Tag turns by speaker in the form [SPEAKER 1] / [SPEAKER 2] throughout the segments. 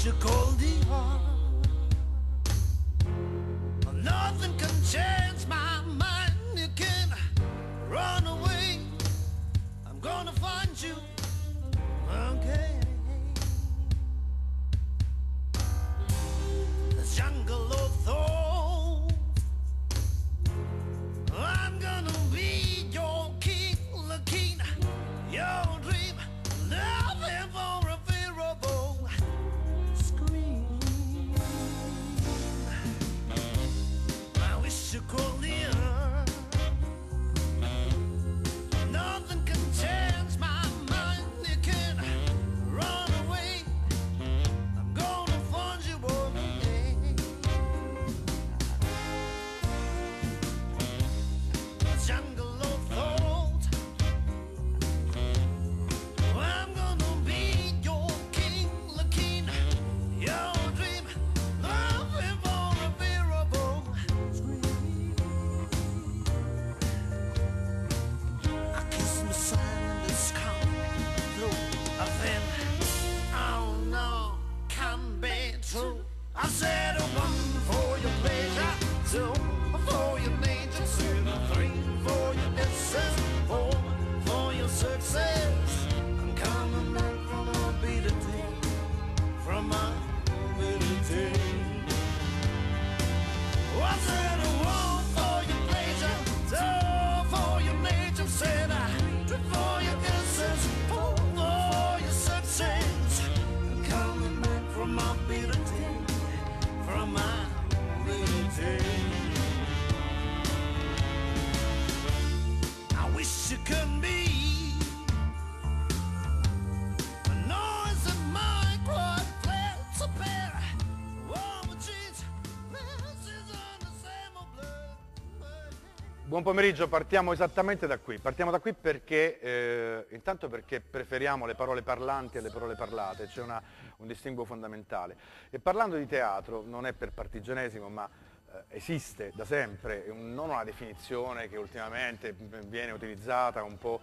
[SPEAKER 1] wish you cold the heart. Nothing can change my mind. You can run away. I'm gonna find you. Okay. The jungle of thorns. I'm gonna be your king, the king, your dream, nothing for a fearable scream. I wish you could hear. Nothing can change my mind. You can run away. I'm gonna find you one day. The jungle of thought. I'm gonna be your king, the king, your dream, nothing for a bearable scream. I kiss my silence come through. I think, oh no, can be true. I said one for your pleasure, two for your nature, three for your essence, four for your success. I'm coming back from a beat of day, from a beat of day. I said one for your pleasure, two for your nature, said I, three for your essence, four for your success. I'm coming back from a beat of day, from a beat of day. I wish you could be a noise in my quiet place to bear. Warm jeans, messes on the same old blood.
[SPEAKER 2] Buon pomeriggio, partiamo esattamente da qui. Partiamo da qui perché, intanto perché preferiamo le parole parlanti alle parole parlate, c'è un distinguo fondamentale. E parlando di teatro, non è per partigianesimo, ma esiste da sempre, non una definizione che ultimamente viene utilizzata un po'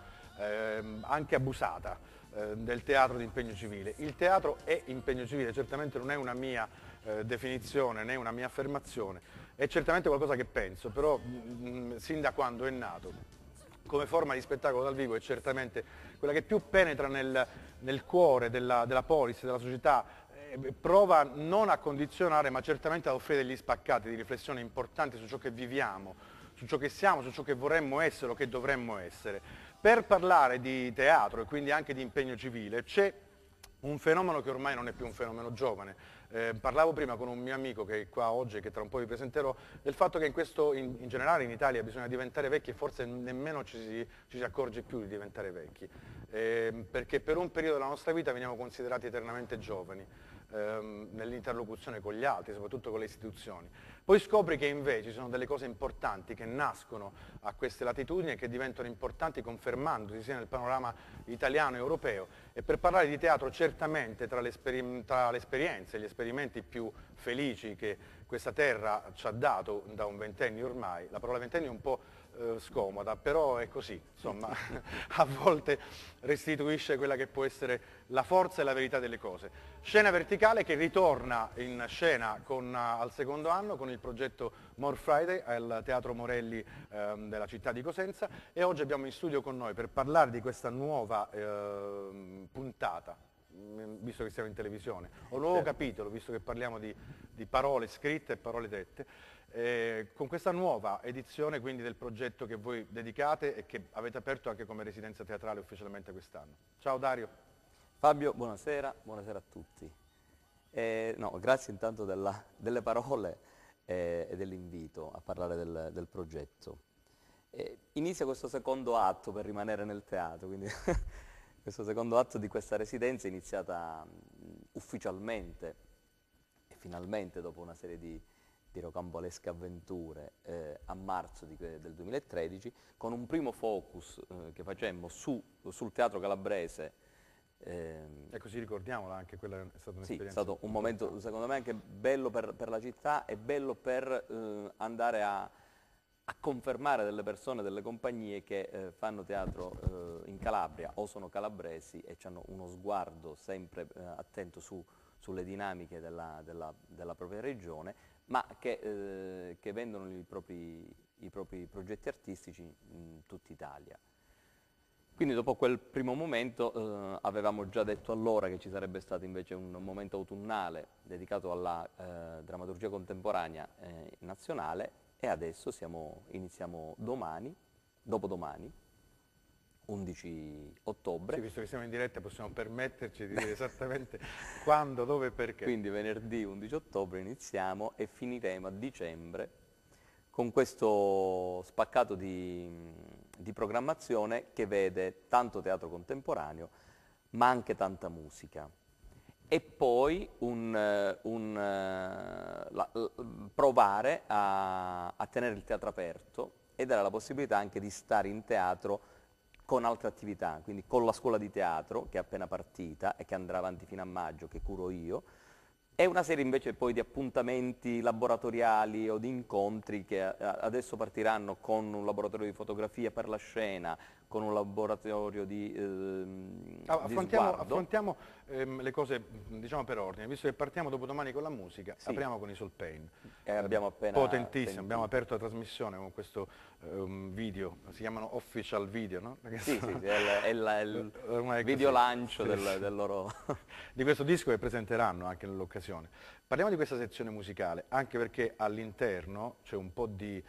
[SPEAKER 2] anche abusata, del teatro di impegno civile. Il teatro è impegno civile, certamente non è una mia definizione né una mia affermazione, è certamente qualcosa che penso, però sin da quando è nato come forma di spettacolo dal vivo è certamente quella che più penetra nel cuore della polis, della società, prova non a condizionare ma certamente ad offrire degli spaccati di riflessione importanti su ciò che viviamo, su ciò che siamo, su ciò che vorremmo essere o che dovremmo essere. Per parlare di teatro e quindi anche di impegno civile c'è un fenomeno che ormai non è più un fenomeno giovane. Parlavo prima con un mio amico che è qua oggi e che tra un po' vi presenterò, del fatto che in generale in Italia bisogna diventare vecchi e forse nemmeno ci si accorge più di diventare vecchi, perché per un periodo della nostra vita veniamo considerati eternamente giovani nell'interlocuzione con gli altri, soprattutto con le istituzioni. Poi scopri che invece ci sono delle cose importanti che nascono a queste latitudini e che diventano importanti confermandosi sia nel panorama italiano e europeo. E per parlare di teatro certamente tra le esperienze e gli esperimenti più felici che questa terra ci ha dato da un ventennio ormai, la parola ventennio è un po' scomoda, però è così, insomma, a volte restituisce quella che può essere la forza e la verità delle cose. Scena Verticale che ritorna in scena al secondo anno con il progetto More Friday al Teatro Morelli della città di Cosenza, e oggi abbiamo in studio con noi per parlare di questa nuova puntata, visto che siamo in televisione, o nuovo capitolo, visto che parliamo di parole scritte e parole dette, con questa nuova edizione quindi del progetto che voi dedicate e che avete aperto anche come residenza teatrale ufficialmente quest'anno. Ciao Dario.
[SPEAKER 3] Fabio, buonasera a tutti. No, grazie intanto delle parole e dell'invito a parlare del progetto. Inizia questo secondo atto per rimanere nel teatro, quindi questo secondo atto di questa residenza è iniziata ufficialmente e finalmente dopo una serie di rocambolesche avventure a marzo del 2013, con un primo focus che facemmo sul teatro calabrese.
[SPEAKER 2] E così ricordiamola, anche quella è stata un'esperienza.
[SPEAKER 3] Sì, è stato un momento secondo me anche bello per la città e bello per andare a confermare delle persone, delle compagnie che fanno teatro in Calabria o sono calabresi e hanno uno sguardo sempre attento su sulle dinamiche della propria regione, ma che vendono i propri progetti artistici in tutta Italia. Quindi dopo quel primo momento avevamo già detto allora che ci sarebbe stato invece un momento autunnale dedicato alla drammaturgia contemporanea nazionale, e adesso iniziamo dopodomani, 11 ottobre.
[SPEAKER 2] Sì, visto che siamo in diretta possiamo permetterci di dire esattamente quando, dove e perché.
[SPEAKER 3] Quindi venerdì 11 ottobre iniziamo e finiremo a dicembre con questo spaccato di programmazione che vede tanto teatro contemporaneo ma anche tanta musica. E poi provare a tenere il teatro aperto e dare la possibilità anche di stare in teatro con altre attività, quindi con la scuola di teatro che è appena partita e che andrà avanti fino a maggio, che curo io, e una serie invece poi di appuntamenti laboratoriali o di incontri che adesso partiranno con un laboratorio di fotografia per la scena, con un laboratorio di
[SPEAKER 2] affrontiamo le cose, diciamo, per ordine, visto che partiamo dopodomani con la musica,
[SPEAKER 3] sì.
[SPEAKER 2] Apriamo con i Soul Pain.
[SPEAKER 3] Abbiamo appena
[SPEAKER 2] potentissimo, abbiamo aperto la trasmissione con questo video, si chiamano official video, no?
[SPEAKER 3] Sì, è il video lancio del loro...
[SPEAKER 2] di questo disco che presenteranno anche nell'occasione. Parliamo di questa sezione musicale, anche perché all'interno c'è un po' di...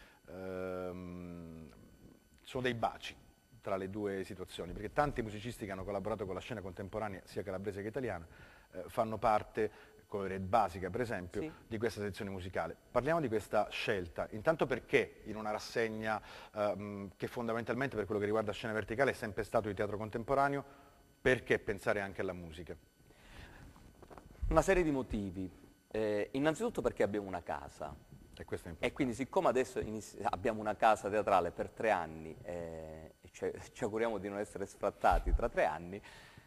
[SPEAKER 2] sono dei baci tra le due situazioni, perché tanti musicisti che hanno collaborato con la scena contemporanea, sia calabrese che italiana, fanno parte, come Red Basica per esempio, sì, di questa sezione musicale. Parliamo di questa scelta, intanto perché in una rassegna che fondamentalmente per quello che riguarda scena verticale è sempre stato di teatro contemporaneo, perché pensare anche alla musica?
[SPEAKER 3] Una serie di motivi. Innanzitutto perché abbiamo una casa. E quindi siccome adesso abbiamo una casa teatrale per 3 anni e ci auguriamo di non essere sfrattati tra 3 anni,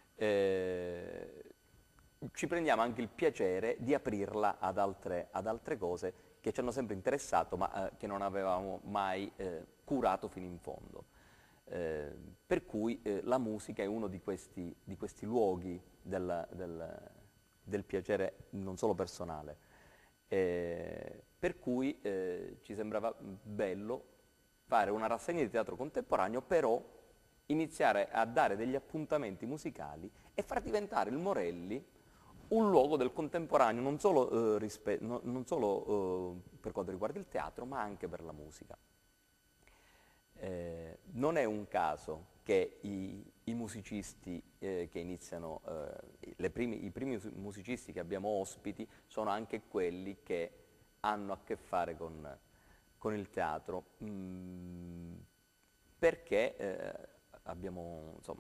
[SPEAKER 3] ci prendiamo anche il piacere di aprirla ad altre cose che ci hanno sempre interessato ma che non avevamo mai curato fino in fondo. Per cui la musica è uno di questi luoghi del piacere non solo personale. Per cui ci sembrava bello fare una rassegna di teatro contemporaneo, però iniziare a dare degli appuntamenti musicali e far diventare il Morelli un luogo del contemporaneo, non solo per quanto riguarda il teatro, ma anche per la musica. Non è un caso che i musicisti che iniziano, i primi musicisti che abbiamo ospiti sono anche quelli che hanno a che fare con il teatro, perché abbiamo, insomma,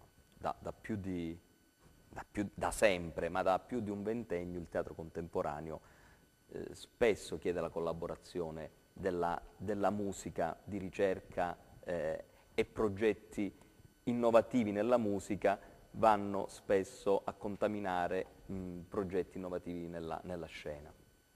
[SPEAKER 3] da sempre, ma da più di un ventennio, il teatro contemporaneo spesso chiede la collaborazione della musica di ricerca e progetti innovativi nella musica vanno spesso a contaminare progetti innovativi nella scena.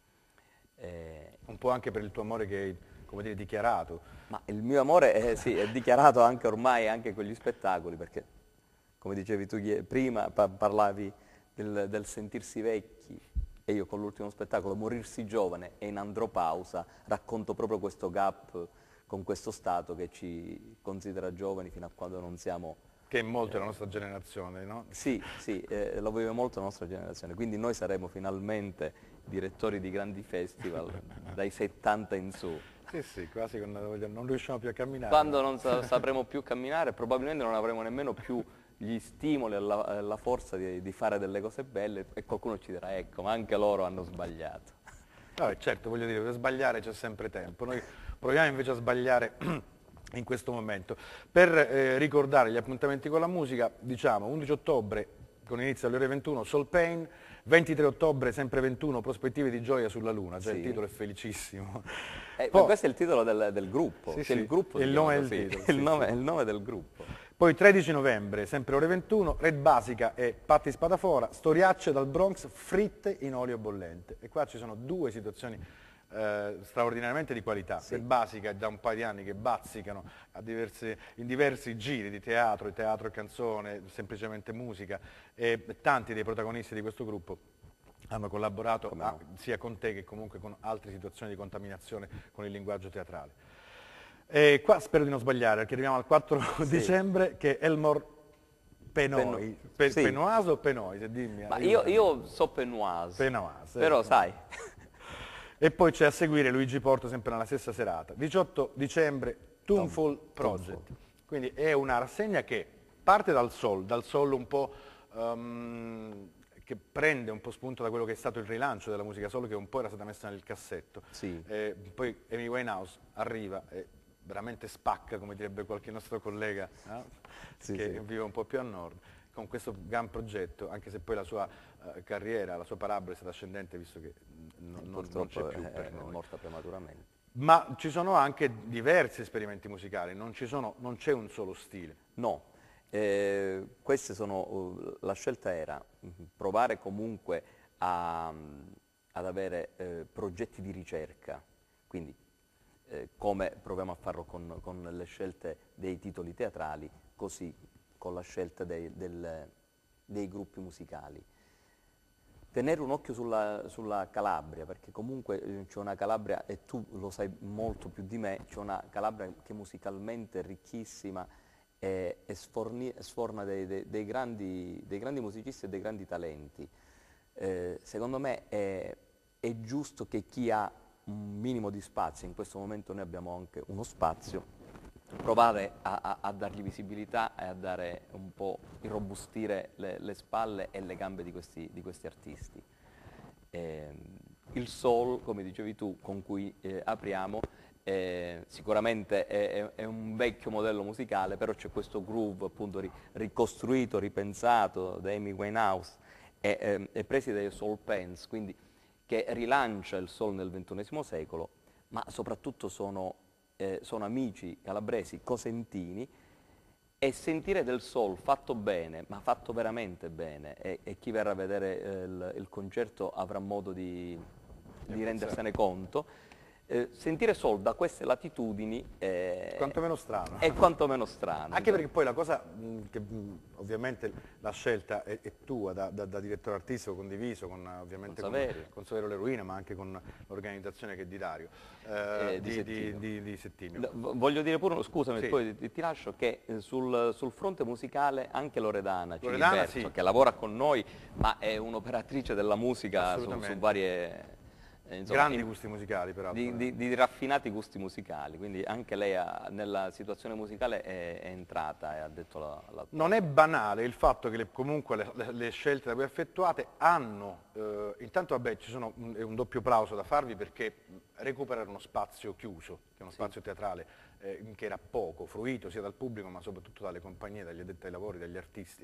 [SPEAKER 2] Un po' anche per il tuo amore che hai, come dire, dichiarato.
[SPEAKER 3] Ma il mio amore sì, è dichiarato anche ormai anche con gli spettacoli, perché come dicevi tu prima, parlavi del sentirsi vecchi, e io con l'ultimo spettacolo, Morirsi giovane e in andropausa, racconto proprio questo gap con questo stato che ci considera giovani fino a quando non siamo...
[SPEAKER 2] Che è molto la nostra generazione, no?
[SPEAKER 3] Sì, lo vive molto la nostra generazione, quindi noi saremo finalmente direttori di grandi festival dai 70 in su.
[SPEAKER 2] Sì, quasi non riusciamo più a camminare.
[SPEAKER 3] Quando non sapremo più camminare, probabilmente non avremo nemmeno più gli stimoli e la forza di fare delle cose belle, e qualcuno ci dirà, ecco, ma anche loro hanno sbagliato.
[SPEAKER 2] Vabbè, certo, voglio dire, per sbagliare c'è sempre tempo. Noi proviamo invece a sbagliare in questo momento. Per ricordare gli appuntamenti con la musica, diciamo 11 ottobre con inizio alle ore 21 Soul Pain, 23 ottobre sempre 21 Prospettive di gioia sulla luna, già il titolo è felicissimo.
[SPEAKER 3] Questo è il titolo del gruppo,
[SPEAKER 2] sì,
[SPEAKER 3] il gruppo
[SPEAKER 2] il nome è il titolo.
[SPEAKER 3] Il nome del gruppo.
[SPEAKER 2] Poi 13 novembre, sempre ore 21, Red Basica e Patti Spadafora, Storiacce dal Bronx, fritte in olio bollente. E qua ci sono due situazioni straordinariamente di qualità. Red Basica è da un paio di anni che bazzicano in diversi giri di teatro e canzone, semplicemente musica, e tanti dei protagonisti di questo gruppo hanno collaborato sia con te che comunque con altre situazioni di contaminazione con il linguaggio teatrale. E qua spero di non sbagliare, perché arriviamo al 4 dicembre, che Elmore Penoi,
[SPEAKER 3] sì.
[SPEAKER 2] Penoise o Penoi? Dimmi,
[SPEAKER 3] Ma io so Penoise,
[SPEAKER 2] Penoise,
[SPEAKER 3] però sai,
[SPEAKER 2] E poi c'è a seguire Luigi Porto sempre nella stessa serata. 18 dicembre, Tuneful Project. Quindi è una rassegna che parte dal soul un po' che prende un po' spunto da quello che è stato il rilancio della musica soul, che un po' era stata messa nel cassetto.
[SPEAKER 3] Sì.
[SPEAKER 2] Poi Amy Winehouse arriva e veramente spacca, come direbbe qualche nostro collega che vive un po' più a nord, con questo gran progetto, anche se poi la sua carriera, la sua parabola è stata ascendente, visto che non c'è più per noi.
[SPEAKER 3] È morta prematuramente.
[SPEAKER 2] Ma ci sono anche diversi esperimenti musicali, non c'è un solo stile.
[SPEAKER 3] No, queste sono, la scelta era provare comunque ad avere progetti di ricerca, quindi come proviamo a farlo con le scelte dei titoli teatrali, così con la scelta dei gruppi musicali. Tenere un occhio sulla Calabria, perché comunque c'è una Calabria, e tu lo sai molto più di me, c'è una Calabria che musicalmente è ricchissima e sforna dei grandi musicisti e dei grandi talenti. Secondo me è giusto che chi ha un minimo di spazio, in questo momento noi abbiamo anche uno spazio, provare a dargli visibilità e a dare un po', irrobustire le spalle e le gambe di questi artisti. Il soul, come dicevi tu, con cui apriamo, sicuramente è un vecchio modello musicale, però c'è questo groove appunto ricostruito, ripensato da Amy Winehouse e presi dai Soul Pants, quindi che rilancia il soul nel XXI secolo, ma soprattutto sono amici calabresi, cosentini, e sentire del soul fatto bene, ma fatto veramente bene, e chi verrà a vedere il concerto avrà modo di rendersene conto. Sentire soul da queste latitudini
[SPEAKER 2] Quantomeno strano.
[SPEAKER 3] è quantomeno strano.
[SPEAKER 2] Anche perché poi la cosa, che ovviamente la scelta è tua da direttore artistico, condiviso ovviamente con Saverio Leruina, ma anche con l'organizzazione che è di Dario, di Settimio.
[SPEAKER 3] Voglio dire pure, scusami,
[SPEAKER 2] Sì.
[SPEAKER 3] poi ti lascio, che sul fronte musicale anche Loredana
[SPEAKER 2] Loredana,
[SPEAKER 3] Ciliberto,
[SPEAKER 2] sì.
[SPEAKER 3] che lavora con noi, ma è un'operatrice della musica su
[SPEAKER 2] Assolutamente.
[SPEAKER 3] varie... insomma,
[SPEAKER 2] Grandi gusti musicali, peraltro.
[SPEAKER 3] di raffinati gusti musicali, quindi anche lei nella situazione musicale è entrata e ha detto la
[SPEAKER 2] Non è banale il fatto che comunque le scelte da voi effettuate hanno, intanto vabbè ci sono un doppio plauso da farvi, perché recuperare uno spazio chiuso, che è uno spazio teatrale che era poco fruito sia dal pubblico ma soprattutto dalle compagnie, dagli addetti ai lavori, dagli artisti.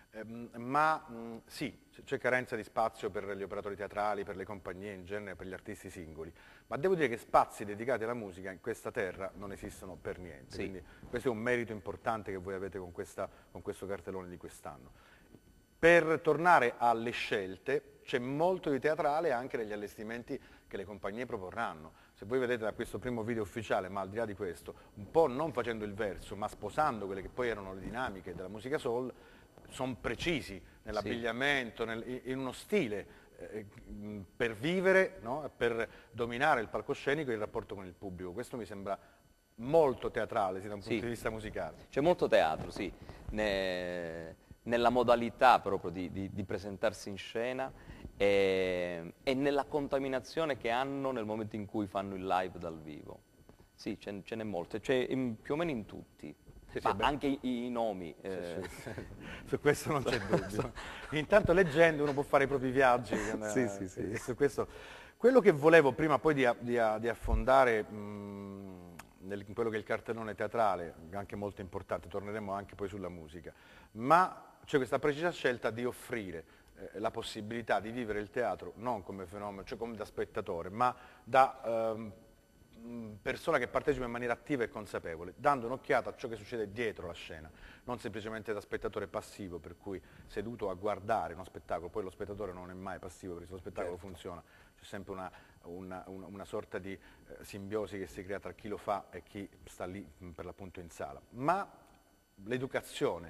[SPEAKER 2] Sì, c'è carenza di spazio per gli operatori teatrali, per le compagnie in genere, per gli artisti singoli, ma devo dire che spazi dedicati alla musica in questa terra non esistono per niente,
[SPEAKER 3] Sì.
[SPEAKER 2] quindi questo è un merito importante che voi avete con questo cartellone di quest'anno. Per tornare alle scelte, c'è molto di teatrale anche negli allestimenti che le compagnie proporranno. Se voi vedete da questo primo video ufficiale, ma al di là di questo, un po' non facendo il verso, ma sposando quelle che poi erano le dinamiche della musica soul, sono precisi nell'abbigliamento, in uno stile per vivere, no? Per dominare il palcoscenico e il rapporto con il pubblico. Questo mi sembra molto teatrale, sia da un punto di vista musicale.
[SPEAKER 3] C'è molto teatro, sì, nella modalità proprio di presentarsi in scena e nella contaminazione che hanno nel momento in cui fanno il live dal vivo. Sì, ce n'è molto, più o meno in tutti. Ma anche i nomi.
[SPEAKER 2] Su questo non c'è dubbio. Intanto leggendo uno può fare i propri viaggi.
[SPEAKER 3] Sì.
[SPEAKER 2] Su questo. Quello che volevo prima poi di affondare in quello che è il cartellone teatrale, anche molto importante, torneremo anche poi sulla musica, ma c'è questa precisa scelta di offrire la possibilità di vivere il teatro non come fenomeno, cioè come da spettatore, ma da persona che partecipa in maniera attiva e consapevole, dando un'occhiata a ciò che succede dietro la scena, non semplicemente da spettatore passivo, per cui seduto a guardare uno spettacolo. Poi lo spettatore non è mai passivo, perché se lo spettacolo funziona c'è sempre una sorta di simbiosi che si crea tra chi lo fa e chi sta lì per l'appunto in sala. Ma l'educazione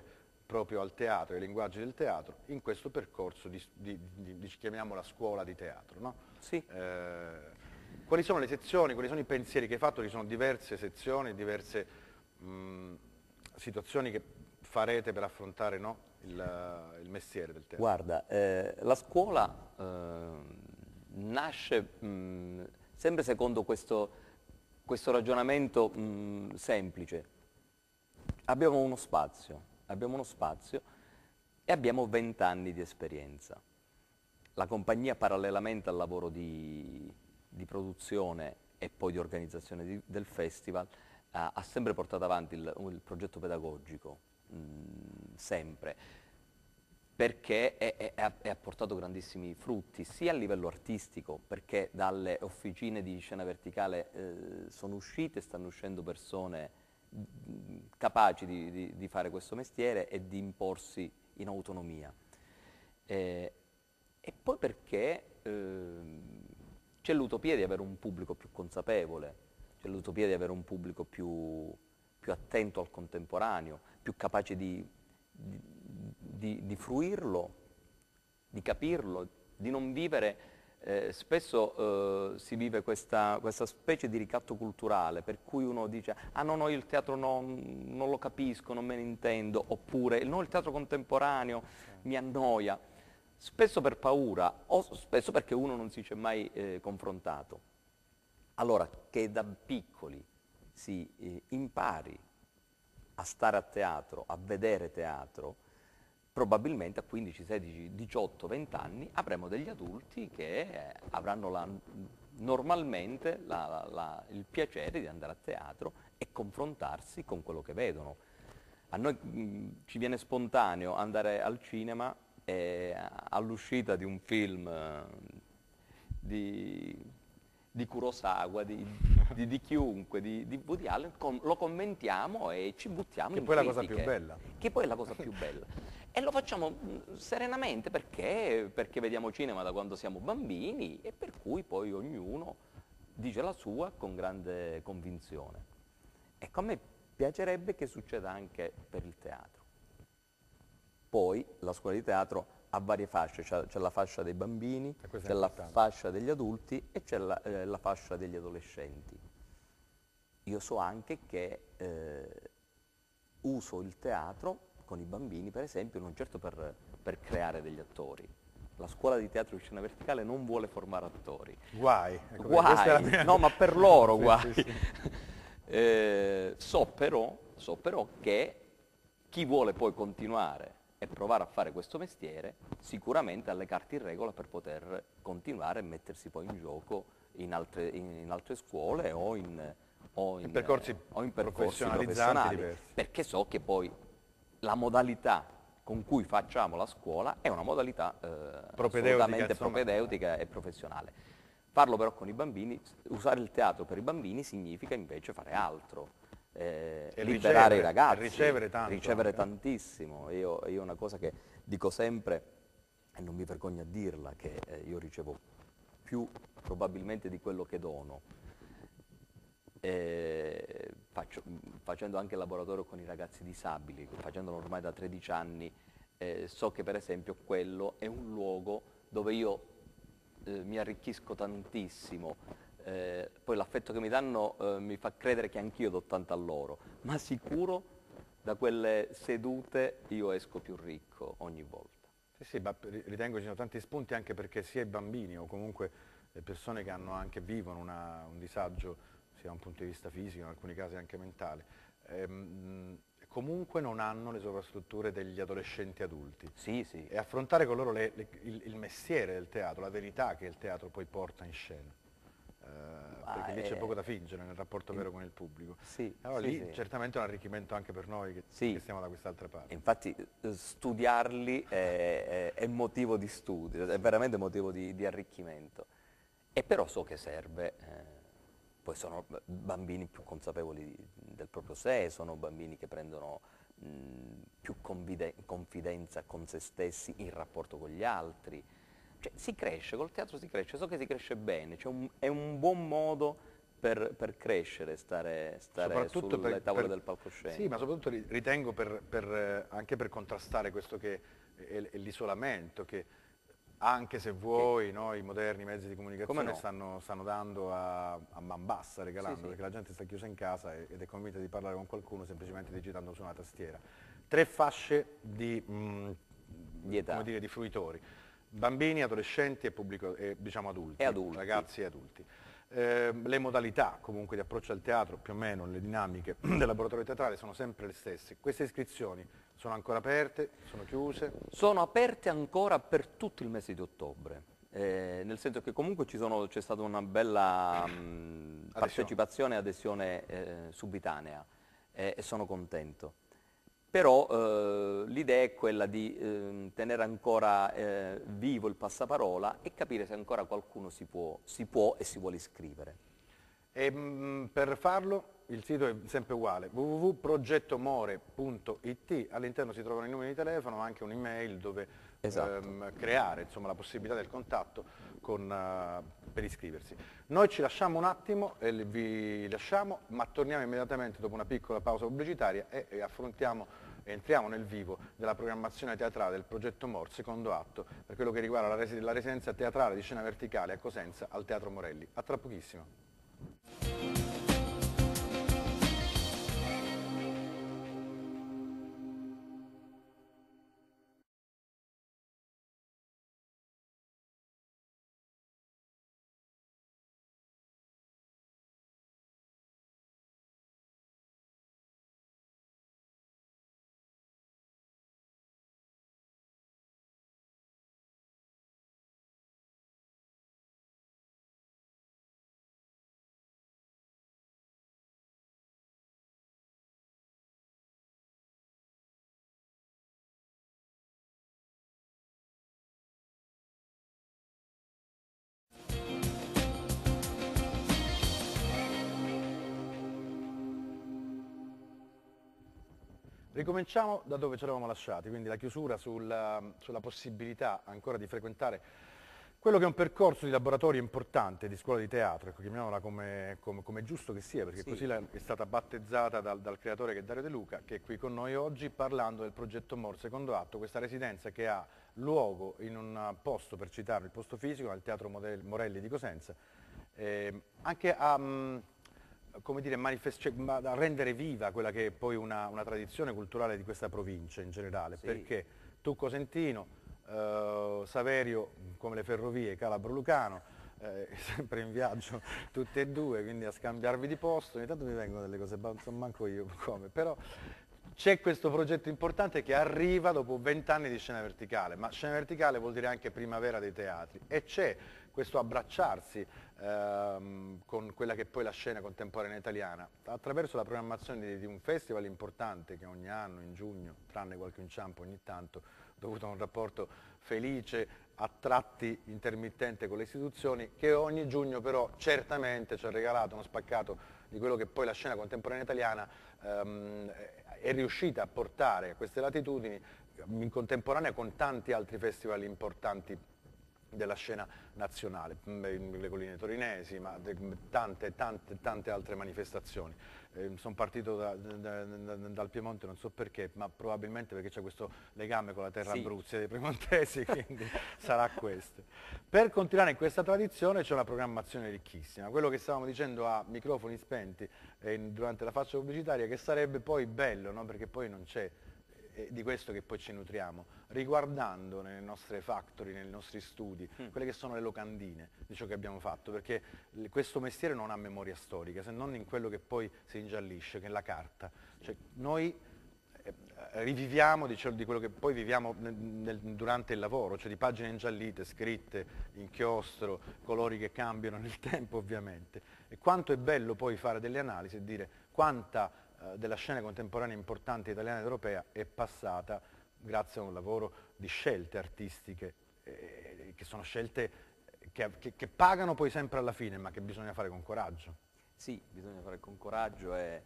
[SPEAKER 2] proprio al teatro, ai linguaggi del teatro, in questo percorso chiamiamola scuola di teatro, no?
[SPEAKER 3] Sì.
[SPEAKER 2] Quali sono le sezioni, quali sono i pensieri che hai fatto? Ci sono diverse sezioni, diverse situazioni che farete per affrontare, no, il mestiere del teatro.
[SPEAKER 3] Guarda, la scuola nasce sempre secondo questo ragionamento semplice. Abbiamo uno spazio e abbiamo 20 anni di esperienza. La compagnia, parallelamente al lavoro di produzione e poi di organizzazione del festival, ha sempre portato avanti il progetto pedagogico, sempre, perché ha portato grandissimi frutti, sia a livello artistico, perché dalle officine di scena verticale sono uscite e stanno uscendo persone capaci di fare questo mestiere e di imporsi in autonomia. E poi perché c'è l'utopia di avere un pubblico più consapevole, c'è l'utopia di avere un pubblico più attento al contemporaneo, più capace di fruirlo, di capirlo, di non vivere. Spesso si vive questa specie di ricatto culturale per cui uno dice ah no, io il teatro non lo capisco, non me ne intendo, oppure no, il teatro contemporaneo mi annoia, spesso per paura o spesso perché uno non si c'è mai confrontato. Allora, che da piccoli si impari a stare a teatro, a vedere teatro, probabilmente a 15, 16, 18, 20 anni avremo degli adulti che avranno normalmente il piacere di andare a teatro e confrontarsi con quello che vedono. A noi ci viene spontaneo andare al cinema e all'uscita di un film di Kurosawa, di chiunque, di Woody Allen, lo commentiamo e ci buttiamo in
[SPEAKER 2] critiche. Che poi è la cosa più bella.
[SPEAKER 3] Che poi è la cosa più bella. E lo facciamo serenamente perché vediamo cinema da quando siamo bambini e per cui poi ognuno dice la sua con grande convinzione. Ecco, a me piacerebbe che succeda anche per il teatro. Poi la scuola di teatro ha varie fasce, c'è la fascia dei bambini, c'è la fascia degli adulti e c'è la fascia degli adolescenti. Io so anche che uso il teatro con i bambini, per esempio, non certo per creare degli attori. La scuola di teatro di scena verticale non vuole formare attori.
[SPEAKER 2] Guai. Ecco,
[SPEAKER 3] guai, no, ma per loro
[SPEAKER 2] sì,
[SPEAKER 3] guai.
[SPEAKER 2] sì, sì.
[SPEAKER 3] So però che chi vuole poi continuare e provare a fare questo mestiere sicuramente ha le carte in regola per poter continuare e mettersi poi in gioco in altre scuole o in percorsi professionali,
[SPEAKER 2] diversi.
[SPEAKER 3] perché so che poi la modalità con cui facciamo la scuola è una modalità assolutamente propedeutica e professionale. Farlo però con i bambini, usare il teatro per i bambini significa invece fare altro. Liberare i ragazzi,
[SPEAKER 2] ricevere tanto,
[SPEAKER 3] ricevere tantissimo. Io una cosa che dico sempre, e non mi vergogno a dirla, che io ricevo più probabilmente di quello che dono. Facendo anche laboratorio con i ragazzi disabili, facendolo ormai da 13 anni, so che per esempio quello è un luogo dove io mi arricchisco tantissimo. Poi l'affetto che mi danno mi fa credere che anch'io do tanto a loro, ma sicuro da quelle sedute io esco più ricco ogni volta.
[SPEAKER 2] Sì, ma ritengo ci siano tanti spunti anche perché sia i bambini o comunque le persone che vivono un disagio, sia da un punto di vista fisico, in alcuni casi anche mentale, comunque non hanno le sovrastrutture degli adolescenti adulti.
[SPEAKER 3] Sì, sì.
[SPEAKER 2] E affrontare con loro il mestiere del teatro, la verità che il teatro poi porta in scena. Perché lì c'è poco da fingere nel rapporto vero con il pubblico.
[SPEAKER 3] Sì,
[SPEAKER 2] allora
[SPEAKER 3] sì,
[SPEAKER 2] lì
[SPEAKER 3] sì.
[SPEAKER 2] Certamente è un arricchimento anche per noi che stiamo da quest'altra parte.
[SPEAKER 3] Infatti studiarli è motivo di studio, è veramente motivo di arricchimento. E però so che serve, poi sono bambini più consapevoli del proprio sé, sono bambini che prendono più confidenza con se stessi in rapporto con gli altri. Cioè, si cresce, col teatro si cresce, so che si cresce bene, è un buon modo per crescere, stare
[SPEAKER 2] Soprattutto
[SPEAKER 3] sulle tavole del palcoscenico.
[SPEAKER 2] Sì, ma soprattutto ritengo anche per contrastare questo che è l'isolamento che, anche se vuoi, no, i moderni mezzi di comunicazione
[SPEAKER 3] no?
[SPEAKER 2] stanno dando a man bassa, regalando,
[SPEAKER 3] Sì.
[SPEAKER 2] perché la gente sta chiusa in casa ed è convinta di parlare con qualcuno semplicemente digitando su una tastiera. 3 fasce di
[SPEAKER 3] età.
[SPEAKER 2] come dire, di fruitori: bambini, adolescenti e diciamo adulti, ragazzi e adulti. Le modalità comunque di approccio al teatro, più o meno le dinamiche del laboratorio teatrale sono sempre le stesse. Queste iscrizioni sono ancora aperte, sono chiuse?
[SPEAKER 3] Sono aperte ancora per tutto il mese di ottobre, nel senso che comunque c'è stata una bella partecipazione e adesione subitanea, e sono contento. Però l'idea è quella di tenere ancora vivo il passaparola e capire se ancora qualcuno si può e si vuole iscrivere.
[SPEAKER 2] E per farlo il sito è sempre uguale, www.progettomore.it, all'interno si trovano i numeri di telefono, ma anche un'email dove creare, insomma, la possibilità del contatto per iscriversi. Noi ci lasciamo un attimo e vi lasciamo, ma torniamo immediatamente dopo una piccola pausa pubblicitaria e entriamo nel vivo della programmazione teatrale del progetto MOR, secondo atto, per quello che riguarda la residenza teatrale di Scena Verticale a Cosenza al Teatro Morelli. A tra pochissimo. Ricominciamo da dove ci eravamo lasciati, quindi la chiusura sulla possibilità ancora di frequentare quello che è un percorso di laboratorio importante di scuola di teatro, ecco, chiamiamola come è giusto che sia, perché così è stata battezzata dal creatore che è Dario De Luca, che è qui con noi oggi parlando del progetto MOR, secondo atto, questa residenza che ha luogo in un posto, per citarlo, il posto fisico, al Teatro Morelli di Cosenza, anche come dire, a rendere viva quella che è poi una tradizione culturale di questa provincia in generale, perché tu cosentino, Saverio come le ferrovie, Calabro-Lucano, sempre in viaggio tutti e due, quindi a scambiarvi di posto, ogni tanto mi vengono delle cose, non so manco io come, però c'è questo progetto importante che arriva dopo 20 anni di Scena Verticale, ma Scena Verticale vuol dire anche primavera dei teatri, e c'è questo abbracciarsi con quella che è poi la scena contemporanea italiana, attraverso la programmazione di un festival importante che ogni anno in giugno, tranne qualche inciampo ogni tanto, dovuto a un rapporto felice, a tratti intermittente con le istituzioni, che ogni giugno però certamente ci ha regalato uno spaccato di quello che poi la scena contemporanea italiana è riuscita a portare a queste latitudini, in contemporanea con tanti altri festival importanti della scena nazionale, le colline torinesi, ma tante altre manifestazioni. Sono partito dal Piemonte, non so perché, ma probabilmente perché c'è questo legame con la terra Abruzia dei piemontesi, quindi sarà questo. Per continuare in questa tradizione c'è una programmazione ricchissima, quello che stavamo dicendo a microfoni spenti durante la faccia pubblicitaria, che sarebbe poi bello, no? Perché poi non c'è di questo che poi ci nutriamo, riguardando nelle nostre factory, nei nostri studi, quelle che sono le locandine di ciò che abbiamo fatto, perché questo mestiere non ha memoria storica, se non in quello che poi si ingiallisce, che è la carta. Cioè, noi riviviamo di quello che poi viviamo durante il lavoro, cioè di pagine ingiallite, scritte, inchiostro, colori che cambiano nel tempo ovviamente. E quanto è bello poi fare delle analisi e dire quanta della scena contemporanea importante italiana ed europea è passata grazie a un lavoro di scelte artistiche, che sono scelte che pagano poi sempre alla fine, ma che bisogna fare con coraggio.
[SPEAKER 3] Sì, bisogna fare con coraggio e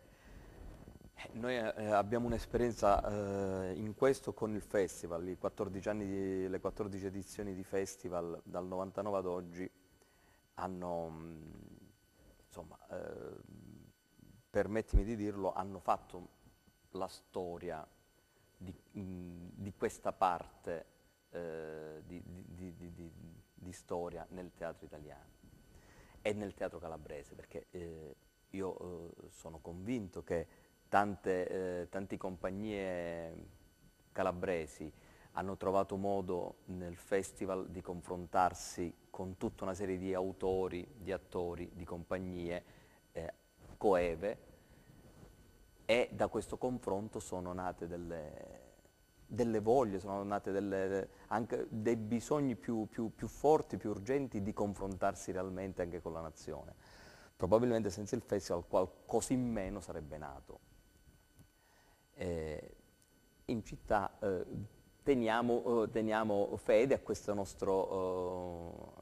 [SPEAKER 3] noi abbiamo un'esperienza in questo con il festival, i 14 anni le 14 edizioni di festival dal 99 ad oggi hanno insomma, permettimi di dirlo, hanno fatto la storia di questa parte di storia nel teatro italiano e nel teatro calabrese, perché io sono convinto che tante compagnie calabresi hanno trovato modo nel festival di confrontarsi con tutta una serie di autori, di attori, di compagnie coeve, e da questo confronto sono nate delle voglie, sono nate anche dei bisogni più forti, più urgenti di confrontarsi realmente anche con la nazione. Probabilmente senza il festival qualcosa in meno sarebbe nato. In città teniamo fede a questo nostro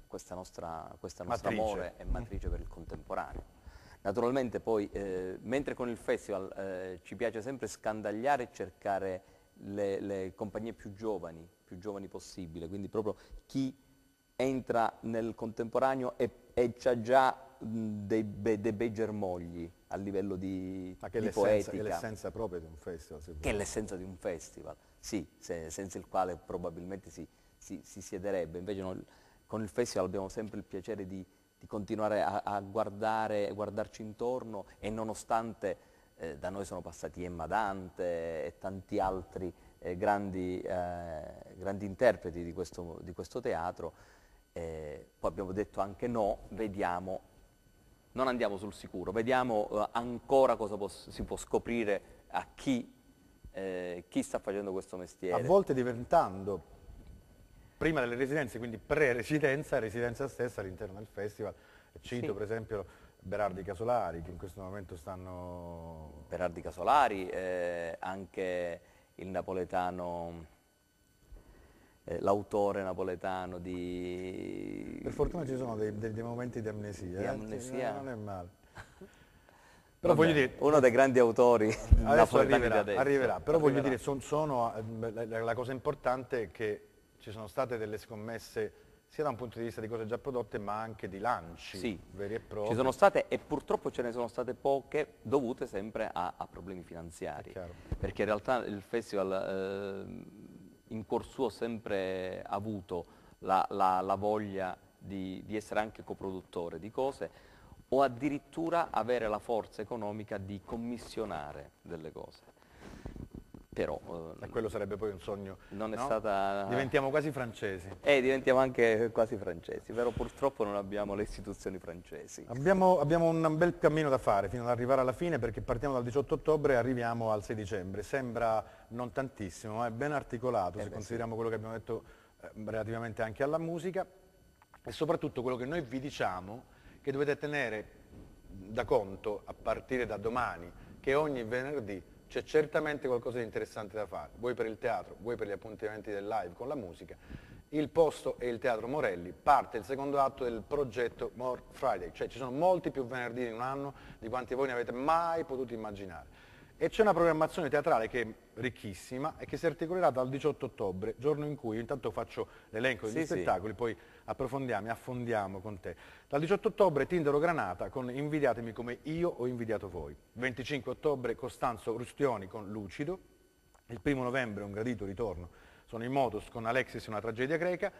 [SPEAKER 3] amore e matrice per il contemporaneo. Naturalmente poi, mentre con il festival ci piace sempre scandagliare e cercare le compagnie più giovani possibile, quindi proprio chi entra nel contemporaneo e c'ha già dei bei germogli a livello di poetica.
[SPEAKER 2] È l'essenza propria di un festival.
[SPEAKER 3] Che è l'essenza di un festival, sì, senza il quale probabilmente si siederebbe. Invece con il festival abbiamo sempre il piacere di continuare a guardarci intorno, e nonostante da noi sono passati Emma Dante e tanti altri grandi interpreti di questo teatro, poi abbiamo detto anche no, vediamo, non andiamo sul sicuro, vediamo ancora cosa si può scoprire a chi sta facendo questo mestiere.
[SPEAKER 2] A volte diventando prima delle residenze, quindi pre-residenza, residenza stessa all'interno del festival. Cito
[SPEAKER 3] sì.
[SPEAKER 2] Per esempio Berardi Casolari, che in questo momento stanno...
[SPEAKER 3] Berardi Casolari, anche il napoletano, l'autore napoletano di...
[SPEAKER 2] Per fortuna ci sono dei momenti di amnesia.
[SPEAKER 3] Di amnesia.
[SPEAKER 2] Non è male. Però voglio dire,
[SPEAKER 3] uno dei grandi autori napoletani
[SPEAKER 2] arriverà, però voglio dire, la cosa importante è che ci sono state delle scommesse sia da un punto di vista di cose già prodotte, ma anche di lanci veri e propri.
[SPEAKER 3] Ci sono state, e purtroppo ce ne sono state poche, dovute sempre a problemi finanziari, perché in realtà il festival in cuor suo ha sempre avuto la voglia di essere anche coproduttore di cose, o addirittura avere la forza economica di commissionare delle cose. Però
[SPEAKER 2] e quello sarebbe poi un sogno.
[SPEAKER 3] Non è stata...
[SPEAKER 2] Diventiamo quasi francesi.
[SPEAKER 3] Diventiamo anche quasi francesi, però purtroppo non abbiamo le istituzioni francesi.
[SPEAKER 2] Abbiamo un bel cammino da fare fino ad arrivare alla fine, perché partiamo dal 18 ottobre e arriviamo al 6 dicembre. Sembra non tantissimo, ma è ben articolato se consideriamo quello che abbiamo detto relativamente anche alla musica, e soprattutto quello che noi vi diciamo che dovete tenere da conto a partire da domani, che ogni venerdì c'è certamente qualcosa di interessante da fare, voi per il teatro, voi per gli appuntamenti del live con la musica. Il posto è il Teatro Morelli, parte il secondo atto del progetto More Friday, cioè ci sono molti più venerdì in un anno di quanti voi ne avete mai potuto immaginare. E c'è una programmazione teatrale che è ricchissima e che si articolerà dal 18 ottobre, giorno in cui io intanto faccio l'elenco degli spettacoli, poi approfondiamo e affondiamo con te. Dal 18 ottobre Tindaro Granata con Invidiatemi come io ho invidiato voi. 25 ottobre Costanzo Rustioni con Lucido. Il 1° novembre un gradito ritorno, sono i Motus con Alexis, una tragedia greca.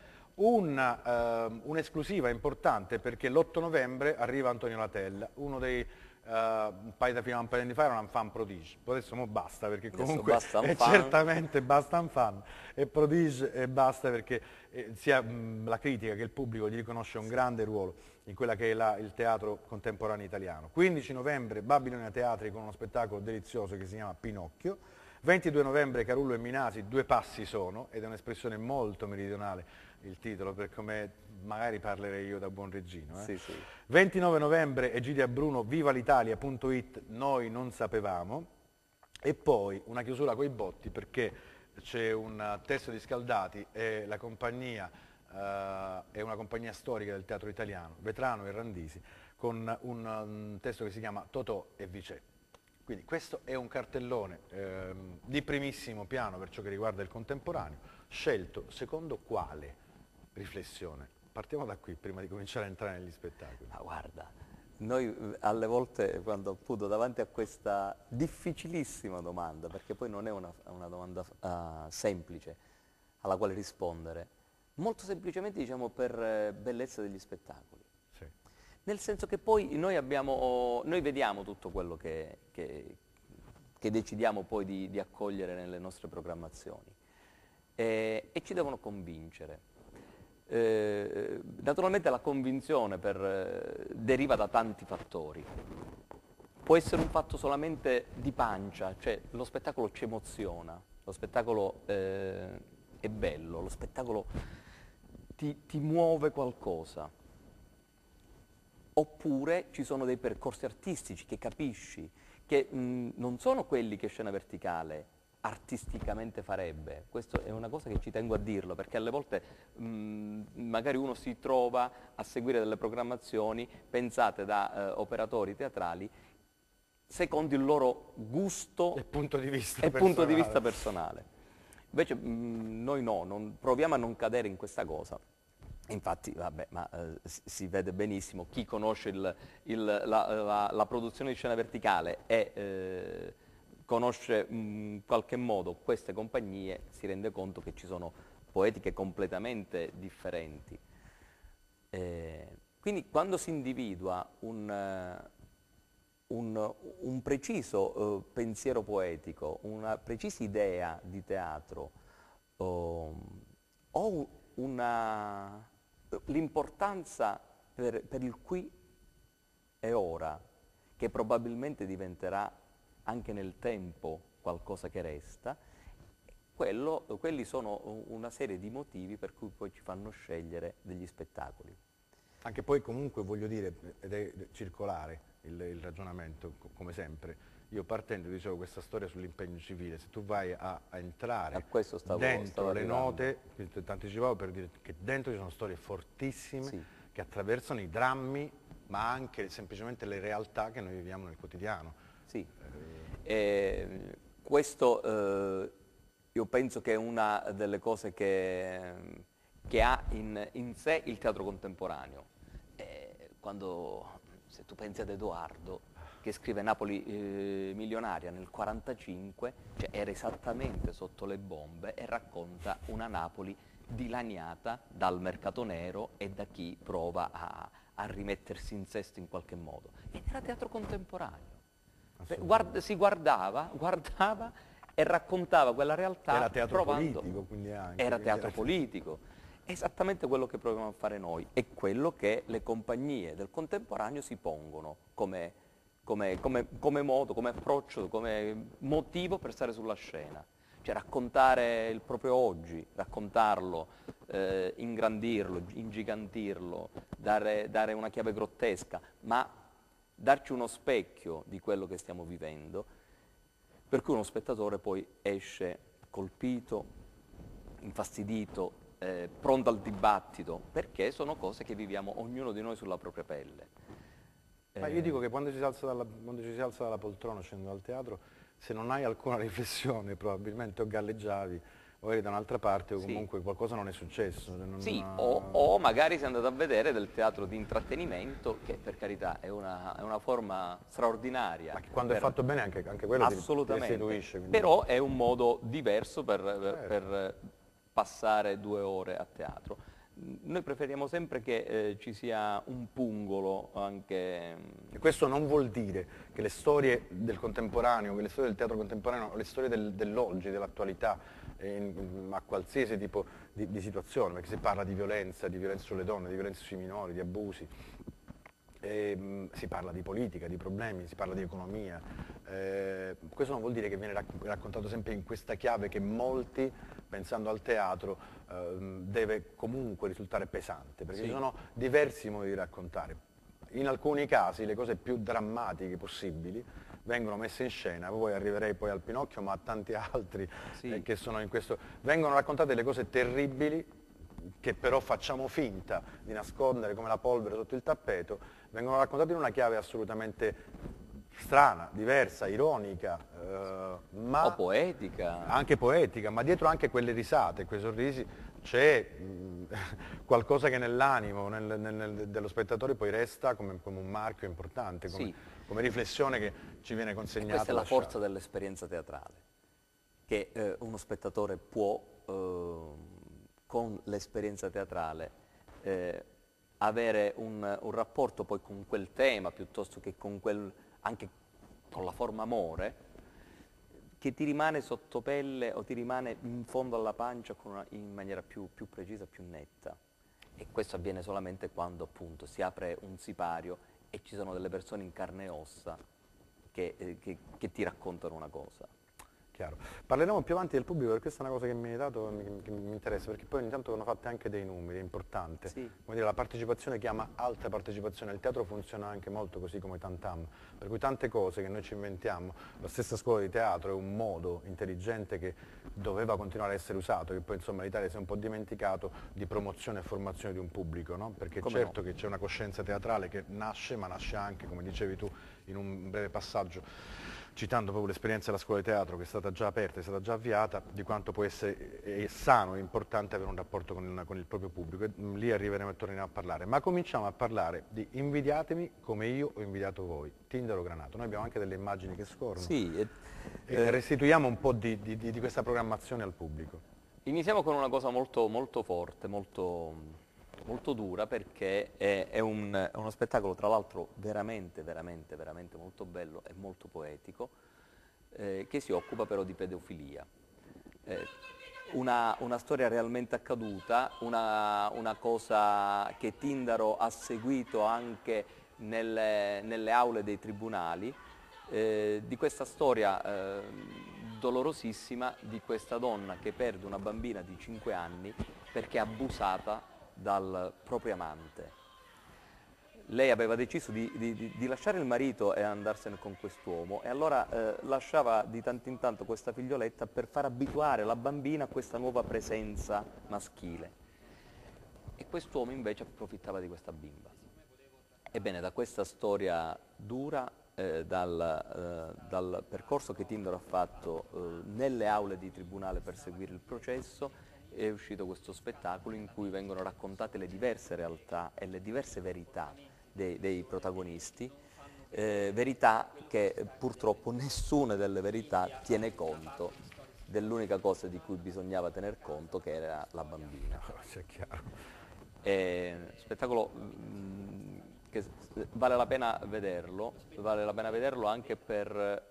[SPEAKER 2] Un'esclusiva importante, perché l'8 novembre arriva Antonio Latella, uno dei... un paio di anni fa era un fan prodige, adesso mo basta, perché comunque è certamente basta un fan, e prodige e basta, perché sia la critica che il pubblico gli riconosce un grande ruolo in quella che è il teatro contemporaneo italiano. 15 novembre Babilonia Teatri con uno spettacolo delizioso che si chiama Pinocchio. 22 novembre Carullo e Minasi, Due passi sono, ed è un'espressione molto meridionale il titolo, per come magari parlerei io da buon reggino.
[SPEAKER 3] Sì, sì.
[SPEAKER 2] 29 novembre Egidia Bruno, vivalitalia.it, noi non sapevamo, e poi una chiusura coi botti, perché c'è un testo di Scaldati e la compagnia è una compagnia storica del teatro italiano, Vetrano e Randisi, con un testo che si chiama Totò e Vicè. Quindi questo è un cartellone di primissimo piano per ciò che riguarda il contemporaneo, scelto secondo quale riflessione? Partiamo da qui prima di cominciare a entrare negli spettacoli.
[SPEAKER 3] Ma guarda, Noi alle volte, quando appunto davanti a questa difficilissima domanda, perché poi non è una domanda semplice alla quale rispondere, molto semplicemente diciamo per bellezza degli spettacoli.
[SPEAKER 2] Sì.
[SPEAKER 3] Nel senso che poi noi vediamo tutto quello che decidiamo poi di accogliere nelle nostre programmazioni e ci devono convincere. Naturalmente la convinzione deriva da tanti fattori. Può essere un fatto solamente di pancia, cioè lo spettacolo ci emoziona, lo spettacolo è bello, lo spettacolo ti muove qualcosa. Oppure ci sono dei percorsi artistici che capisci, che non sono quelli che Scena Verticale artisticamente farebbe. Questo è una cosa che ci tengo a dirlo, perché alle volte magari uno si trova a seguire delle programmazioni pensate da operatori teatrali secondo il loro gusto
[SPEAKER 2] E punto di vista
[SPEAKER 3] e punto di
[SPEAKER 2] personale.
[SPEAKER 3] vista personale. Invece noi no, proviamo a non cadere in questa cosa. Infatti, vabbè, ma si vede benissimo, chi conosce la produzione di Scena Verticale e conosce in qualche modo queste compagnie si rende conto che ci sono poetiche completamente differenti. Quindi quando si individua un preciso pensiero poetico, una precisa idea di teatro o l'importanza per il qui e ora, che probabilmente diventerà anche nel tempo qualcosa che resta, quelli sono una serie di motivi per cui poi ci fanno scegliere degli spettacoli.
[SPEAKER 2] Anche poi comunque voglio dire, ed è circolare il ragionamento, come sempre, io partendo dicevo questa storia sull'impegno civile, se tu vai a entrare
[SPEAKER 3] A questo stavo
[SPEAKER 2] dentro le
[SPEAKER 3] arrivando.
[SPEAKER 2] note, ti anticipavo per dire che dentro ci sono storie fortissime
[SPEAKER 3] Sì.
[SPEAKER 2] che attraversano i drammi, ma anche semplicemente le realtà che noi viviamo nel quotidiano.
[SPEAKER 3] Sì, questo io penso che è una delle cose che ha in sé il teatro contemporaneo. Se tu pensi ad Edoardo, che scrive Napoli milionaria nel 1945, cioè era esattamente sotto le bombe e racconta una Napoli dilaniata dal mercato nero e da chi prova a rimettersi in sesto in qualche modo. Ed era teatro contemporaneo. Si guardava e raccontava quella realtà.
[SPEAKER 2] Era teatro
[SPEAKER 3] provando.
[SPEAKER 2] politico, quindi anche.
[SPEAKER 3] Era
[SPEAKER 2] quindi
[SPEAKER 3] teatro politico. Esattamente quello che proviamo a fare noi è quello che le compagnie del contemporaneo si pongono come modo, come approccio, come motivo per stare sulla scena. Cioè raccontare il proprio oggi, raccontarlo, ingrandirlo, ingigantirlo, dare una chiave grottesca, ma darci uno specchio di quello che stiamo vivendo, per cui uno spettatore poi esce colpito, infastidito, pronto al dibattito, perché sono cose che viviamo ognuno di noi sulla propria pelle.
[SPEAKER 2] Ma io dico che quando ci si alza dalla poltrona scendendo dal teatro, se non hai alcuna riflessione probabilmente o galleggiavi o eri da un'altra parte o
[SPEAKER 3] Sì.
[SPEAKER 2] comunque qualcosa non è successo.
[SPEAKER 3] Sì, o magari si è andato a vedere del teatro di intrattenimento, che per carità è una forma straordinaria.
[SPEAKER 2] Ma che quando è fatto bene anche quello ti
[SPEAKER 3] Assolutamente,
[SPEAKER 2] restituisce. Quindi.
[SPEAKER 3] però è un modo diverso per passare 2 ore a teatro. Noi preferiamo sempre che ci sia un pungolo anche.
[SPEAKER 2] E questo non vuol dire che le storie del contemporaneo, che le storie del teatro contemporaneo, le storie dell'oggi, dell'attualità, a qualsiasi tipo di situazione, perché si parla di violenza sulle donne, di violenza sui minori, di abusi, si parla di politica, di problemi, si parla di economia. Questo non vuol dire che viene raccontato sempre in questa chiave che molti, pensando al teatro, deve comunque risultare pesante, perché
[SPEAKER 3] Sì.
[SPEAKER 2] ci sono diversi modi di raccontare. In alcuni casi le cose più drammatiche possibili vengono messe in scena, poi arriverei poi al Pinocchio, ma a tanti altri
[SPEAKER 3] Sì.
[SPEAKER 2] che sono in questo. Vengono raccontate le cose terribili che però facciamo finta di nascondere come la polvere sotto il tappeto, vengono raccontate in una chiave assolutamente strana, diversa, ironica, ma
[SPEAKER 3] O poetica.
[SPEAKER 2] anche poetica, ma dietro anche quelle risate, quei sorrisi c'è qualcosa che nell'animo dello spettatore poi resta come un marchio importante,
[SPEAKER 3] Sì.
[SPEAKER 2] come riflessione che ci viene
[SPEAKER 3] E
[SPEAKER 2] consegnata.
[SPEAKER 3] questa è la
[SPEAKER 2] lasciata.
[SPEAKER 3] forza dell'esperienza teatrale, che uno spettatore può, con l'esperienza teatrale, avere un rapporto poi con quel tema, piuttosto che con anche con la forma amore, che ti rimane sotto pelle o ti rimane in fondo alla pancia in maniera più precisa, più netta. E questo avviene solamente quando appunto si apre un sipario e ci sono delle persone in carne e ossa che ti raccontano una cosa.
[SPEAKER 2] Chiaro. Parleremo più avanti del pubblico perché questa è una cosa che mi hai dato che mi interessa, perché poi ogni tanto vanno fatte anche dei numeri, è importante.
[SPEAKER 3] Sì.
[SPEAKER 2] Come dire, la partecipazione chiama alta partecipazione, il teatro funziona anche molto così come Tantam, per cui tante cose che noi ci inventiamo, la stessa scuola di teatro è un modo intelligente che doveva continuare a essere usato, che poi insomma l'Italia si è un po' dimenticato di promozione e formazione di un pubblico, no? Perché
[SPEAKER 3] Come
[SPEAKER 2] certo
[SPEAKER 3] no?
[SPEAKER 2] che c'è una coscienza teatrale che nasce, ma nasce anche, come dicevi tu in un breve passaggio, citando proprio l'esperienza della scuola di teatro che è stata già aperta, è stata già avviata, di quanto può essere è sano e importante avere un rapporto con il proprio pubblico. E lì arriveremo e torneremo a parlare. Ma cominciamo a parlare di Invidiatemi come io ho invidiato voi, Tindaro Granato. Noi abbiamo anche delle immagini che scorrono
[SPEAKER 3] Sì,
[SPEAKER 2] e restituiamo un po' di questa programmazione al pubblico.
[SPEAKER 3] iniziamo con una cosa molto, molto forte, molto dura, perché è uno spettacolo tra l'altro veramente, veramente, veramente molto bello e molto poetico, che si occupa però di pedofilia. Una storia realmente accaduta, una cosa che Tindaro ha seguito anche nelle aule dei tribunali, di questa storia dolorosissima di questa donna che perde una bambina di 5 anni perché è abusata dal proprio amante. Lei aveva deciso di lasciare il marito e andarsene con quest'uomo, e allora lasciava di tanto in tanto questa figlioletta per far abituare la bambina a questa nuova presenza maschile. E quest'uomo invece approfittava di questa bimba. Ebbene, da questa storia dura, dal percorso che Tindaro ha fatto nelle aule di tribunale per seguire il processo, è uscito questo spettacolo in cui vengono raccontate le diverse realtà e le diverse verità dei protagonisti, verità che purtroppo nessuna delle verità tiene conto dell'unica cosa di cui bisognava tener conto, che era la bambina.
[SPEAKER 2] C'è chiaro.
[SPEAKER 3] È un spettacolo che vale la pena vederlo anche per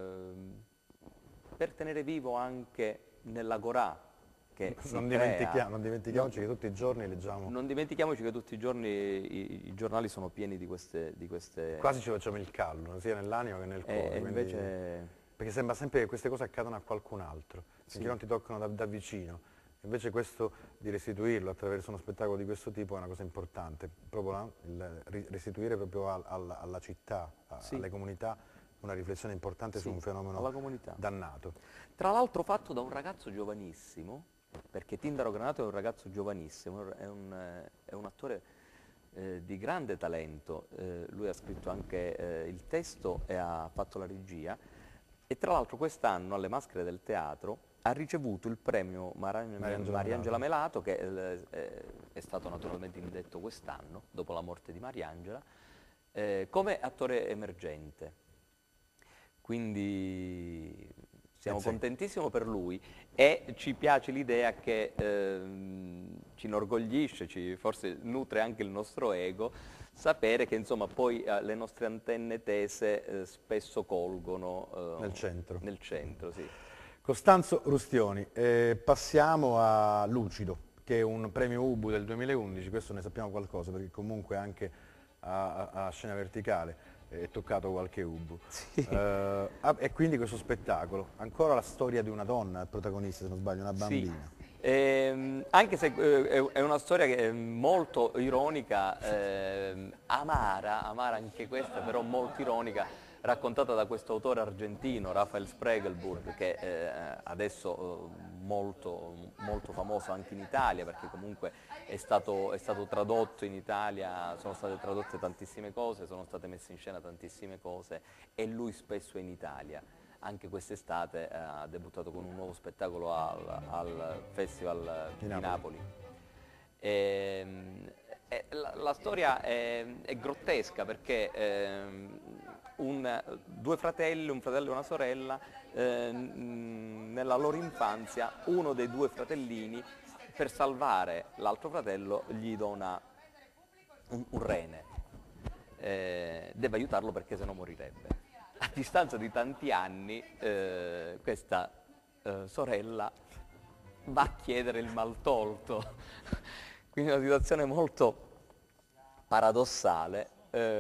[SPEAKER 3] tenere vivo anche nell'agorà che si
[SPEAKER 2] Non
[SPEAKER 3] crea.
[SPEAKER 2] dimentichiamoci che tutti i giorni leggiamo.
[SPEAKER 3] Non dimentichiamoci che tutti i giorni i giornali sono pieni di queste...
[SPEAKER 2] Quasi ci facciamo il callo, sia nell'anima che nel cuore.
[SPEAKER 3] E
[SPEAKER 2] quindi-
[SPEAKER 3] invece...
[SPEAKER 2] Perché sembra sempre che queste cose accadano a qualcun altro, finché non ti toccano da vicino. Invece questo di restituirlo attraverso uno spettacolo di questo tipo è una cosa importante, proprio no? Restituire proprio alla città,
[SPEAKER 3] Sì.
[SPEAKER 2] alle comunità, una riflessione importante su
[SPEAKER 3] Sì,
[SPEAKER 2] un fenomeno
[SPEAKER 3] alla comunità.
[SPEAKER 2] dannato.
[SPEAKER 3] Tra l'altro fatto da un ragazzo giovanissimo, perché Tindaro Granato è un ragazzo giovanissimo, è un attore di grande talento, lui ha scritto anche il testo e ha fatto la regia, e tra l'altro quest'anno alle Maschere del Teatro ha ricevuto il premio Mariangela Melato, che è stato naturalmente indetto quest'anno, dopo la morte di Mariangela, come attore emergente. Quindi siamo contentissimi per lui, e ci piace l'idea che ci inorgoglisce, forse nutre anche il nostro ego, sapere che insomma poi le nostre antenne tese spesso colgono
[SPEAKER 2] Nel centro.
[SPEAKER 3] Nel centro, sì.
[SPEAKER 2] Costanzo Rustioni, passiamo a Lucido, che è un premio Ubu del 2011, questo ne sappiamo qualcosa perché comunque anche a Scena Verticale è toccato qualche Ubu.
[SPEAKER 3] Sì.
[SPEAKER 2] E quindi questo spettacolo, ancora la storia di una donna, protagonista se non sbaglio, una bambina.
[SPEAKER 3] Sì. Anche se è una storia che è molto ironica, amara anche questa, però molto ironica, raccontata da questo autore argentino, Rafael Spregelburg, che adesso molto, molto famoso anche in Italia, perché comunque è stato tradotto in Italia, sono state tradotte tantissime cose, sono state messe in scena tantissime cose, e lui spesso è in Italia. anche quest'estate ha debuttato con un nuovo spettacolo al Festival di Napoli. La storia è grottesca perché due fratelli, un fratello e una sorella, nella loro infanzia uno dei due fratellini, per salvare l'altro fratello, gli dona un rene, deve aiutarlo perché sennò morirebbe. A distanza di tanti anni questa sorella va a chiedere il maltolto, quindi una situazione molto paradossale,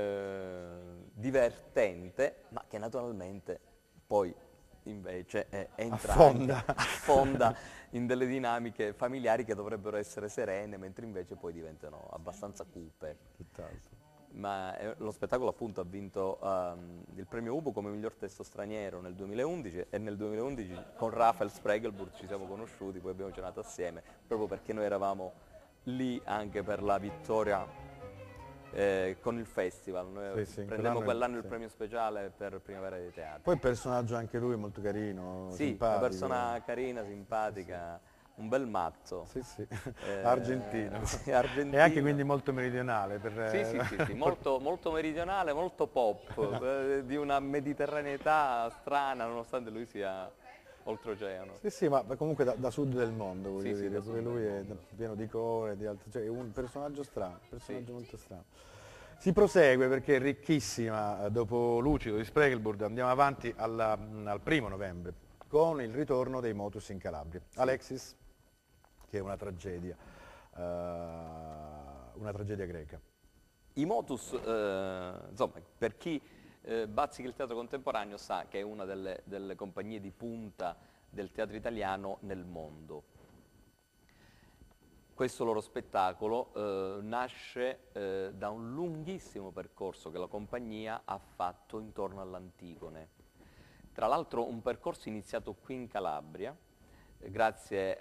[SPEAKER 3] divertente, ma che naturalmente poi invece affonda in delle dinamiche familiari che dovrebbero essere serene, mentre invece poi diventano abbastanza cupe. Ma lo spettacolo appunto ha vinto il premio Ubo come miglior testo straniero nel 2011 e nel 2011 con Rafael Spregelburg ci siamo conosciuti, poi abbiamo cenato assieme, proprio perché noi eravamo lì anche per la vittoria con il festival. Noi prendemmo quell'anno il premio speciale per Primavera dei Teatri.
[SPEAKER 2] Poi il personaggio anche lui molto carino,
[SPEAKER 3] sì,
[SPEAKER 2] simpatico.
[SPEAKER 3] Una persona carina, simpatica, un bel matto.
[SPEAKER 2] Argentino.
[SPEAKER 3] Argentino.
[SPEAKER 2] E anche quindi molto meridionale.
[SPEAKER 3] Sì, molto, molto meridionale, molto pop, di una mediterraneità strana, nonostante lui sia oltreoceano.
[SPEAKER 2] Sì, ma comunque da sud del mondo, voglio dire, pure lui è
[SPEAKER 3] mondo.
[SPEAKER 2] pieno di core, di altro, cioè è un personaggio strano, molto strano. Si prosegue perché è ricchissima, dopo Lucido di Spregelburg andiamo avanti al 1° novembre con il ritorno dei Motus in Calabria. Alexis, che è una tragedia greca.
[SPEAKER 3] I Motus, insomma, per chi bazzica il teatro contemporaneo sa che è una delle compagnie di punta del teatro italiano nel mondo. Questo loro spettacolo nasce da un lunghissimo percorso che la compagnia ha fatto intorno all'Antigone. Tra l'altro un percorso iniziato qui in Calabria, grazie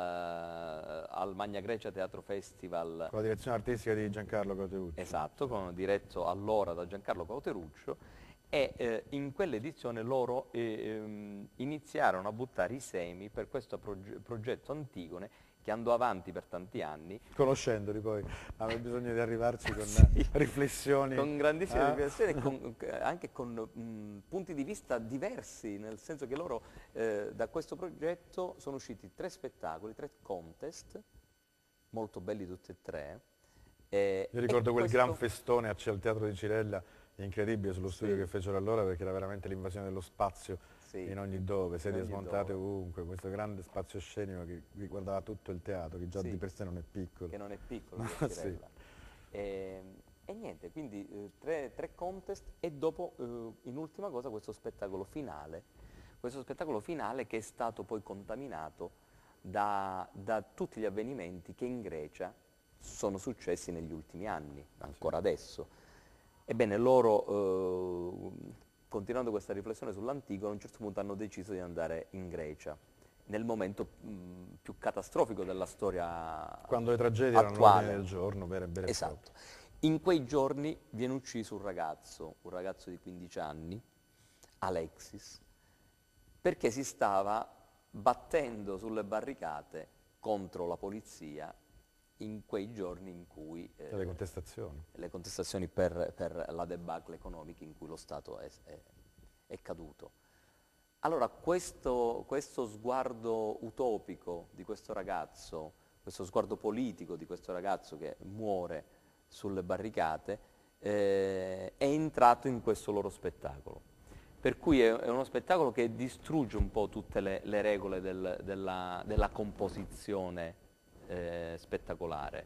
[SPEAKER 3] al Magna Grecia Teatro Festival.
[SPEAKER 2] Con la direzione artistica di Giancarlo Cauteruccio.
[SPEAKER 3] Esatto, diretto allora da Giancarlo Cauteruccio, e in quell'edizione loro iniziarono a buttare i semi per questo progetto Antigone, che andò avanti per tanti anni.
[SPEAKER 2] Conoscendoli poi, aveva bisogno di arrivarci con riflessioni.
[SPEAKER 3] Con grandissime riflessioni e anche con punti di vista diversi, nel senso che loro da questo progetto sono usciti 3 spettacoli, 3 contest, molto belli tutti e 3.
[SPEAKER 2] Io ricordo quel gran festone al Teatro di Cirella, incredibile, sullo studio che fecero allora, perché era veramente l'invasione dello spazio. In ogni dove, sedie smontate ovunque, questo grande spazio scenico che riguardava tutto il teatro, che già di per sé non è piccolo.
[SPEAKER 3] Che non è piccolo, e niente, quindi 3 contest e dopo, in ultima cosa, questo spettacolo finale che è stato poi contaminato da tutti gli avvenimenti che in Grecia sono successi negli ultimi anni, ancora adesso. Ebbene, loro continuando questa riflessione sull'Antigone, a un certo punto hanno deciso di andare in Grecia, nel momento più catastrofico della storia
[SPEAKER 2] quando le tragedie
[SPEAKER 3] attuale.
[SPEAKER 2] Erano all'ordine del giorno,
[SPEAKER 3] esatto. In quei giorni viene ucciso un ragazzo di 15 anni, Alexis, perché si stava battendo sulle barricate contro la polizia in quei giorni in cui
[SPEAKER 2] le contestazioni
[SPEAKER 3] per la debacle economica in cui lo Stato è caduto. Allora questo sguardo utopico di questo ragazzo, questo sguardo politico di questo ragazzo che muore sulle barricate, è entrato in questo loro spettacolo. Per cui è uno spettacolo che distrugge un po' tutte le regole della composizione spettacolare,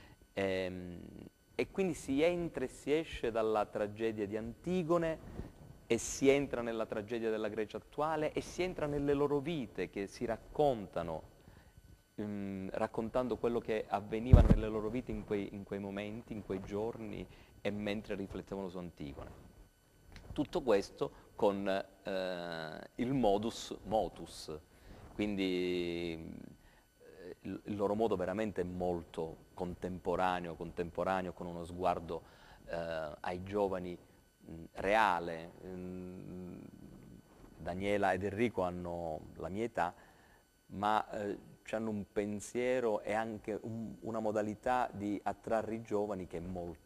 [SPEAKER 3] e quindi si entra e si esce dalla tragedia di Antigone e si entra nella tragedia della Grecia attuale e si entra nelle loro vite che si raccontano, raccontando quello che avveniva nelle loro vite in quei momenti, in quei giorni e mentre riflettevano su Antigone. Tutto questo con il modus motus, quindi il loro modo veramente molto contemporaneo, con uno sguardo ai giovani reale, Daniela ed Enrico hanno la mia età, ma hanno un pensiero e anche una modalità di attrarre i giovani che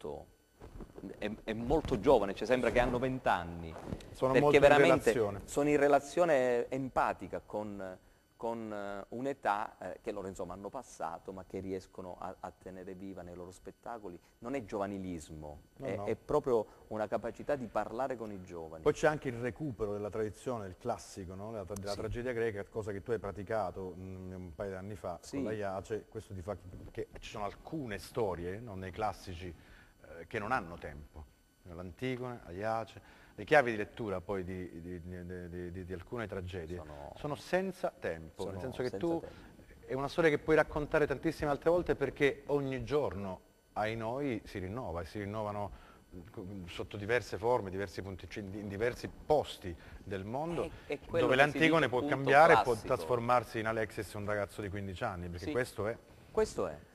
[SPEAKER 3] è molto giovane, cioè sembra che hanno 20 anni.
[SPEAKER 2] Sono
[SPEAKER 3] perché
[SPEAKER 2] molto in
[SPEAKER 3] veramente
[SPEAKER 2] relazione.
[SPEAKER 3] sono in relazione empatica con un'età che loro insomma hanno passato, ma che riescono a tenere viva nei loro spettacoli. Non è giovanilismo,
[SPEAKER 2] No.
[SPEAKER 3] è proprio una capacità di parlare con i giovani.
[SPEAKER 2] Poi c'è anche il recupero della tradizione, del classico, no? Della
[SPEAKER 3] Sì.
[SPEAKER 2] tragedia greca, cosa che tu hai praticato un paio di anni fa
[SPEAKER 3] Sì.
[SPEAKER 2] con la Iace. Questo ti fa che ci sono alcune storie, no, nei classici che non hanno tempo. L'Antigone, la Iace, le chiavi di lettura poi di alcune tragedie sono senza tempo, nel senso che tu è una storia che puoi raccontare tantissime altre volte perché ogni giorno ai noi si rinnova e si rinnovano sotto diverse forme, diversi punti, cioè in diversi posti del mondo,
[SPEAKER 3] È quello
[SPEAKER 2] dove
[SPEAKER 3] che si
[SPEAKER 2] l'Antigone
[SPEAKER 3] dice
[SPEAKER 2] può
[SPEAKER 3] punto
[SPEAKER 2] cambiare e può
[SPEAKER 3] classico.
[SPEAKER 2] trasformarsi in Alexis, un ragazzo di 15 anni, perché
[SPEAKER 3] Sì.
[SPEAKER 2] questo è.
[SPEAKER 3] Questo è.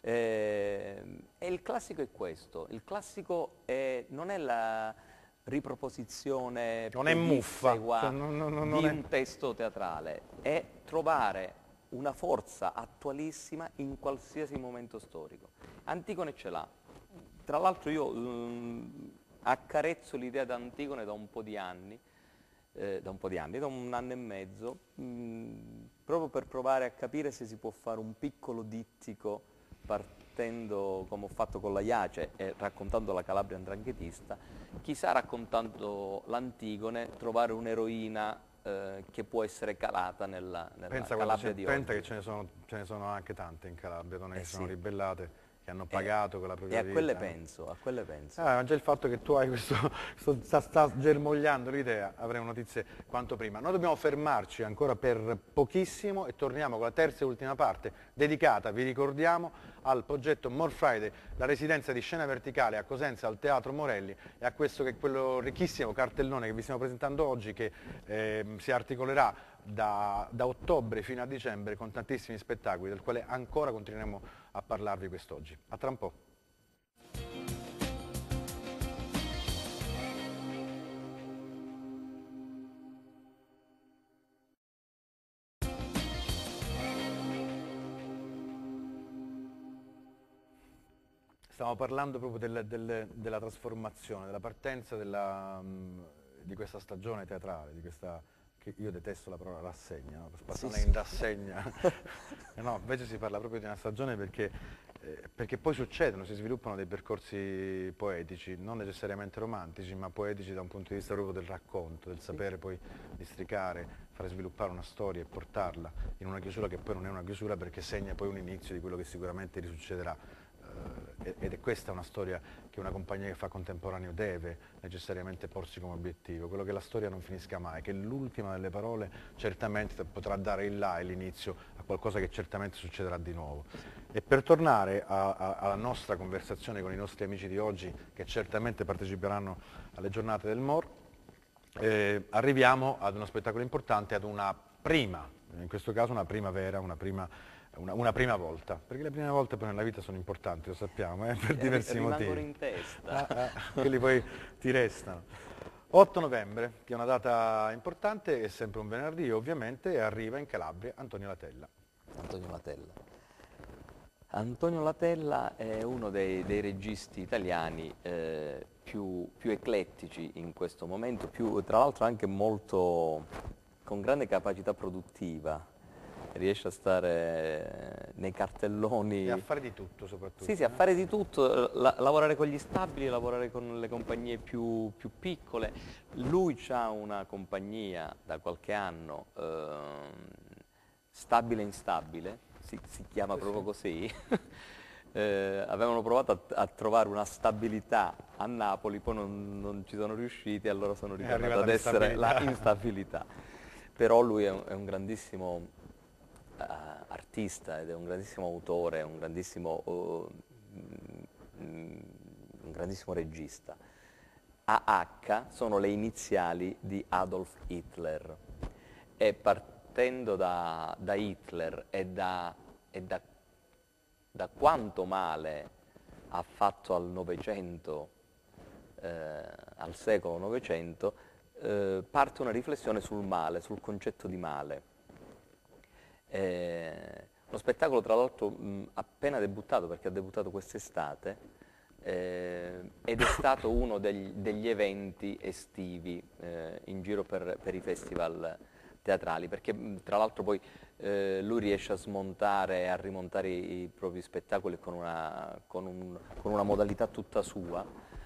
[SPEAKER 3] E il classico è questo. Il classico non è la riproposizione
[SPEAKER 2] Non è muffa,
[SPEAKER 3] pedissequa
[SPEAKER 2] cioè, non
[SPEAKER 3] di
[SPEAKER 2] è.
[SPEAKER 3] un testo teatrale, è trovare una forza attualissima in qualsiasi momento storico. Antigone ce l'ha. Tra l'altro io accarezzo l'idea d'Antigone da un po' di anni, da un anno e mezzo, proprio per provare a capire se si può fare un piccolo dittico partendo, come ho fatto con la Iace, e raccontando la Calabria andranghetista, chissà raccontando l'Antigone, trovare un'eroina che può essere calata nella Calabria di oggi.
[SPEAKER 2] Pensa che ce ne sono anche tante in Calabria, donne che si sono
[SPEAKER 3] sì.
[SPEAKER 2] ribellate, che hanno pagato con la
[SPEAKER 3] E
[SPEAKER 2] propria
[SPEAKER 3] a
[SPEAKER 2] vita.
[SPEAKER 3] quelle penso, a quelle penso.
[SPEAKER 2] Ma già il fatto che tu hai sta germogliando l'idea, avremo notizie quanto prima. Noi dobbiamo fermarci ancora per pochissimo e torniamo con la terza e ultima parte, dedicata, vi ricordiamo, al progetto More Friday, la residenza di Scena Verticale a Cosenza, al Teatro Morelli, e a questo che è quello ricchissimo cartellone che vi stiamo presentando oggi, che si articolerà da ottobre fino a dicembre con tantissimi spettacoli, del quale ancora continueremo a parlarvi quest'oggi. A tra un po'. Stiamo parlando proprio della trasformazione, della partenza di questa stagione teatrale, che io detesto la parola rassegna, no? Passare in rassegna. No, invece si parla proprio di una stagione perché poi succedono, si sviluppano dei percorsi poetici, non necessariamente romantici, ma poetici da un punto di vista proprio del racconto, del sapere poi districare, fare sviluppare una storia e portarla in una chiusura che poi non è una chiusura perché segna poi un inizio di quello che sicuramente risuccederà. Ed è questa una storia che una compagnia che fa contemporaneo deve necessariamente porsi come obiettivo, quello che la storia non finisca mai, che l'ultima delle parole certamente potrà dare il là e l'inizio a qualcosa che certamente succederà di nuovo. E per tornare alla nostra conversazione con i nostri amici di oggi, che certamente parteciperanno alle giornate del MOR, arriviamo ad uno spettacolo importante, ad una prima, in questo caso una primavera, una prima volta, perché le prime volte poi nella vita sono importanti, lo sappiamo, per diversi motivi.
[SPEAKER 3] Rimangono in testa.
[SPEAKER 2] Quelli poi ti restano. 8 novembre, che è una data importante, è sempre un venerdì ovviamente, e arriva in Calabria Antonio Latella.
[SPEAKER 3] Antonio Latella. Antonio Latella è uno dei registi italiani più eclettici in questo momento, tra l'altro anche molto con grande capacità produttiva. Riesce a stare nei cartelloni.
[SPEAKER 2] E a fare di tutto soprattutto.
[SPEAKER 3] Sì, a fare di tutto, lavorare con gli stabili, lavorare con le compagnie più piccole. Lui ha una compagnia da qualche anno, Stabile Instabile, si chiama proprio così. Avevano provato a trovare una stabilità a Napoli, poi non ci sono riusciti, allora sono ritornato ad essere la instabilità. Però lui è un grandissimo artista ed è un grandissimo autore, un grandissimo regista. AH sono le iniziali di Adolf Hitler e partendo da Hitler e da quanto male ha fatto al Novecento, al secolo Novecento, parte una riflessione sul male, sul concetto di male. Uno spettacolo tra l'altro appena debuttato, perché ha debuttato quest'estate, ed è stato uno degli eventi estivi in giro per i festival teatrali, perché tra l'altro poi lui riesce a smontare e a rimontare i propri spettacoli con una modalità tutta sua,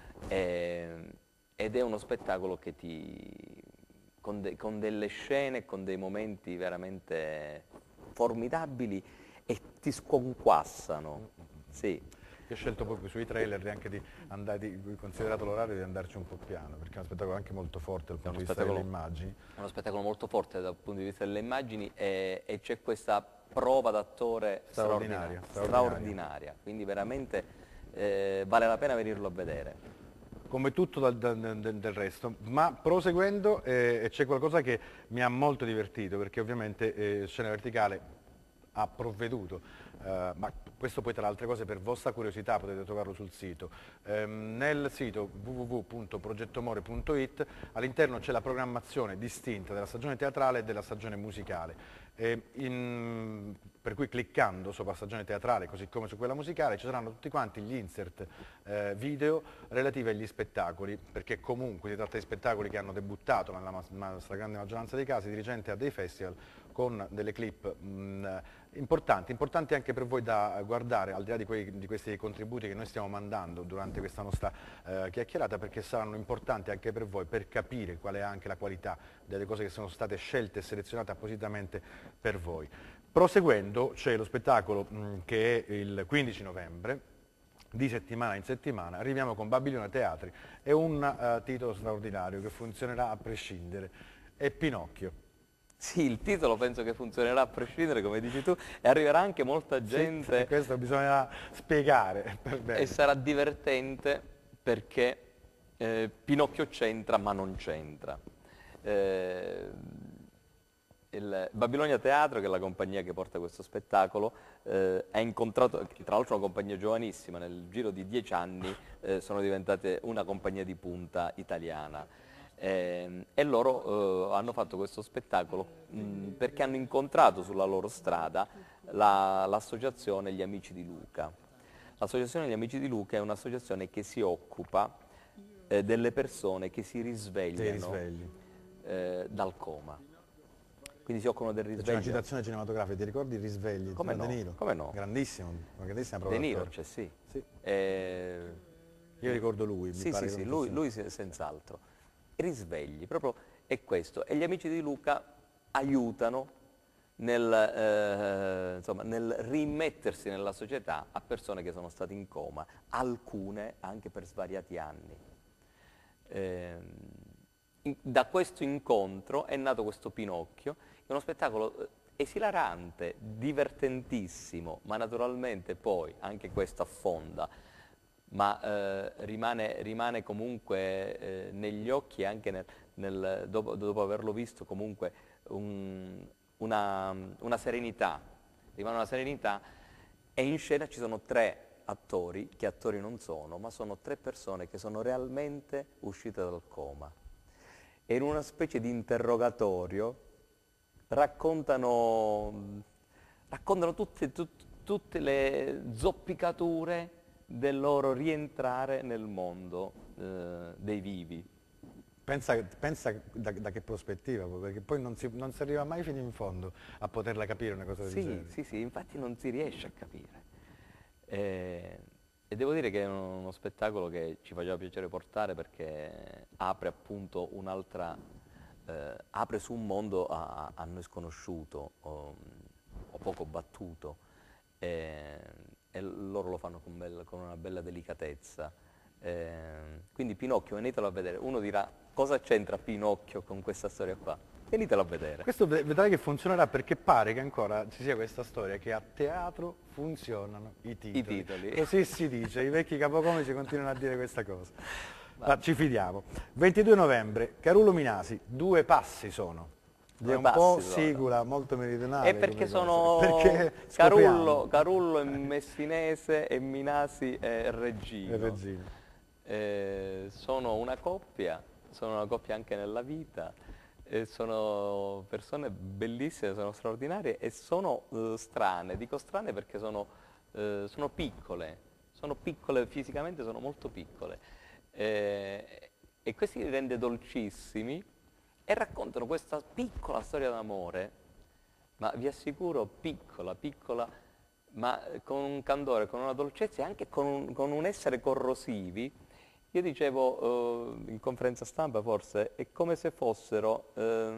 [SPEAKER 3] ed è uno spettacolo che con delle scene, con dei momenti veramente formidabili e ti sconquassano. Sì.
[SPEAKER 2] Io ho scelto proprio sui trailer anche di considerato l'orario di andarci un po' piano, perché è uno spettacolo anche molto forte dal punto di vista delle immagini.
[SPEAKER 3] È uno spettacolo molto forte dal punto di vista delle immagini e c'è questa prova d'attore straordinaria, quindi veramente vale la pena venirlo a vedere.
[SPEAKER 2] Come tutto del resto, ma proseguendo c'è qualcosa che mi ha molto divertito, perché ovviamente Scena Verticale ha provveduto, ma questo poi tra le altre cose per vostra curiosità potete trovarlo sul sito. Nel sito www.progettomore.it all'interno c'è la programmazione distinta della stagione teatrale e della stagione musicale. Per cui cliccando sopra stagione teatrale, così come su quella musicale, ci saranno tutti quanti gli insert video relativi agli spettacoli, perché comunque si tratta di spettacoli che hanno debuttato nella stragrande maggioranza dei casi dirigenti a dei festival con delle clip importanti anche per voi da guardare, al di là di questi contributi che noi stiamo mandando durante questa nostra chiacchierata, perché saranno importanti anche per voi per capire qual è anche la qualità delle cose che sono state scelte e selezionate appositamente per voi. Proseguendo c'è lo spettacolo che è il 15 novembre, di settimana in settimana, arriviamo con Babilonia Teatri, è un titolo straordinario che funzionerà a prescindere, è Pinocchio.
[SPEAKER 3] Sì, il titolo penso che funzionerà a prescindere, come dici tu, e arriverà anche molta gente.
[SPEAKER 2] Sì, questo bisogna spiegare per bene.
[SPEAKER 3] E sarà divertente perché Pinocchio c'entra ma non c'entra. Il Babilonia Teatro, che è la compagnia che porta questo spettacolo, ha incontrato, tra l'altro una compagnia giovanissima, nel giro di 10 anni sono diventate una compagnia di punta italiana. E loro hanno fatto questo spettacolo perché hanno incontrato sulla loro strada l'associazione Gli Amici di Luca. L'associazione Gli Amici di Luca è un'associazione che si occupa delle persone che si risvegliano dal coma. Quindi si occupano del risveglio.
[SPEAKER 2] C'è una citazione cinematografica, ti ricordi i risvegli?
[SPEAKER 3] Come no?
[SPEAKER 2] De Niro?
[SPEAKER 3] Come no?
[SPEAKER 2] Grandissimo, una grandissima prova.
[SPEAKER 3] De Niro, cioè sì.
[SPEAKER 2] Io ricordo lui, mi pare
[SPEAKER 3] sì, lui senz'altro. Risvegli, proprio è questo. E gli Amici di Luca aiutano nel rimettersi nella società a persone che sono state in coma, alcune anche per svariati anni. Da questo incontro è nato questo Pinocchio, che è uno spettacolo esilarante, divertentissimo, ma naturalmente poi anche questo affonda, ma rimane comunque negli occhi, anche dopo averlo visto, comunque una serenità, rimane una serenità, e in scena ci sono 3 attori, che attori non sono, ma sono 3 persone che sono realmente uscite dal coma. E in una specie di interrogatorio raccontano tutte le zoppicature del loro rientrare nel mondo dei vivi.
[SPEAKER 2] Pensa da che prospettiva, perché poi non si arriva mai fino in fondo a poterla capire una cosa del genere.
[SPEAKER 3] Sì, infatti non si riesce a capire. E devo dire che è uno spettacolo che ci faceva piacere portare, perché apre appunto apre su un mondo a noi sconosciuto o poco battuto, e loro lo fanno con una bella delicatezza. Quindi Pinocchio, venitelo a vedere. Uno dirà: cosa c'entra Pinocchio con questa storia qua? Venitelo a vedere.
[SPEAKER 2] Questo vedrai che funzionerà, perché pare che ancora ci sia questa storia che a teatro funzionano i titoli. Così si dice, i vecchi capocomici continuano a dire questa cosa. Ma ci fidiamo. 22 novembre, Carullo Minasi, 2 passi sono. È un po' sicula, molto meridionale.
[SPEAKER 3] È perché sono Carullo è messinese e Minasi è reggino. Sono una coppia sono una coppia anche nella vita, sono persone bellissime, sono straordinarie e sono strane. Dico strane perché sono piccole fisicamente, sono molto piccole. E questo li rende dolcissimi e raccontano questa piccola storia d'amore, ma vi assicuro piccola, piccola, ma con un candore, con una dolcezza e anche con un essere corrosivi. Io dicevo in conferenza stampa forse, è come se fossero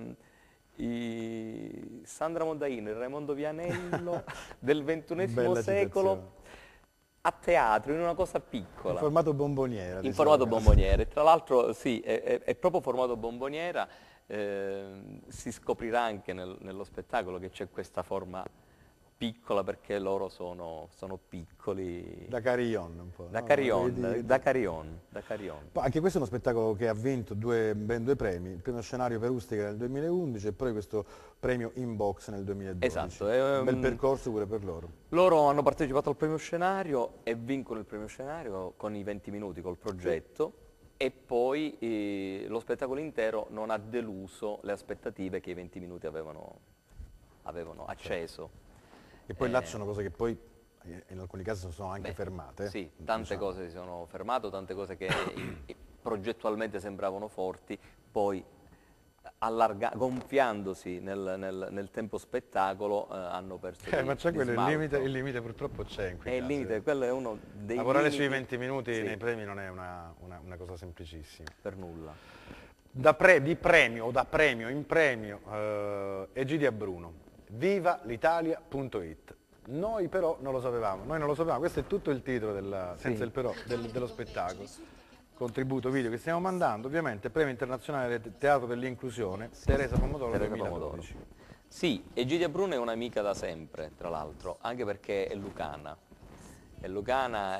[SPEAKER 3] i Sandra Mondaino e Raimondo Vianello del XXI
[SPEAKER 2] Bella
[SPEAKER 3] secolo
[SPEAKER 2] citazione.
[SPEAKER 3] a teatro, in una cosa
[SPEAKER 2] In
[SPEAKER 3] piccola.
[SPEAKER 2] formato bomboniera.
[SPEAKER 3] In formato bomboniera, e tra l'altro sì, è proprio formato bomboniera, si scoprirà anche nello spettacolo che c'è questa forma piccola perché loro sono piccoli.
[SPEAKER 2] Da Carillon un po'.
[SPEAKER 3] Da
[SPEAKER 2] no?
[SPEAKER 3] Carillon,
[SPEAKER 2] Vedi-
[SPEAKER 3] da Carillon, da Carillon.
[SPEAKER 2] Anche questo è uno spettacolo che ha vinto ben due premi, il primo scenario per Ustica nel 2011 e poi questo premio in box nel 2012.
[SPEAKER 3] Esatto,
[SPEAKER 2] Un bel percorso pure per loro.
[SPEAKER 3] Loro hanno partecipato al premio scenario e vincono il premio scenario con i 20 minuti col progetto e poi lo spettacolo intero non ha deluso le aspettative che i 20 minuti avevano acceso.
[SPEAKER 2] E poi là ci sono cose che poi in alcuni casi sono anche fermate.
[SPEAKER 3] Sì, tante
[SPEAKER 2] diciamo.
[SPEAKER 3] cose si sono fermate, tante cose che progettualmente sembravano forti, poi gonfiandosi nel tempo spettacolo hanno perso
[SPEAKER 2] Ma c'è
[SPEAKER 3] di
[SPEAKER 2] quello,
[SPEAKER 3] smalto.
[SPEAKER 2] il limite purtroppo c'è in quei
[SPEAKER 3] È il
[SPEAKER 2] casi.
[SPEAKER 3] limite, quello è uno dei
[SPEAKER 2] Lavorare
[SPEAKER 3] limiti.
[SPEAKER 2] sui 20 minuti
[SPEAKER 3] Sì,
[SPEAKER 2] nei premi non è una cosa semplicissima.
[SPEAKER 3] per nulla.
[SPEAKER 2] Di premio o da premio in premio, Egidia Bruno, viva l'Italia.it. Noi però non lo sapevamo, questo è tutto il titolo senza il però, dello spettacolo. Contributo video che stiamo mandando, ovviamente Premio Internazionale Teatro dell'Inclusione, Teresa Pomodoro
[SPEAKER 3] Teresa
[SPEAKER 2] 2012.
[SPEAKER 3] Pomodoro. Sì, Egidia Bruno è un'amica da sempre, tra l'altro, anche perché è lucana. È lucana,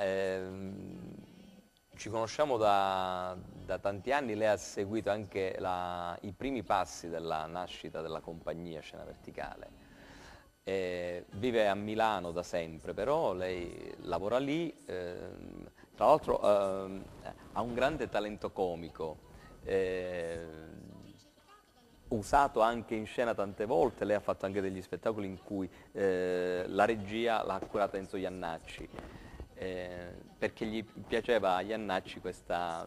[SPEAKER 3] ci conosciamo da tanti anni, lei ha seguito anche i primi passi della nascita della compagnia Scena Verticale. Vive a Milano da sempre, però lei lavora lì, tra l'altro ha un grande talento comico, usato anche in scena tante volte. Lei ha fatto anche degli spettacoli in cui la regia l'ha curata Enzo Iannacci, perché gli piaceva a Iannacci questa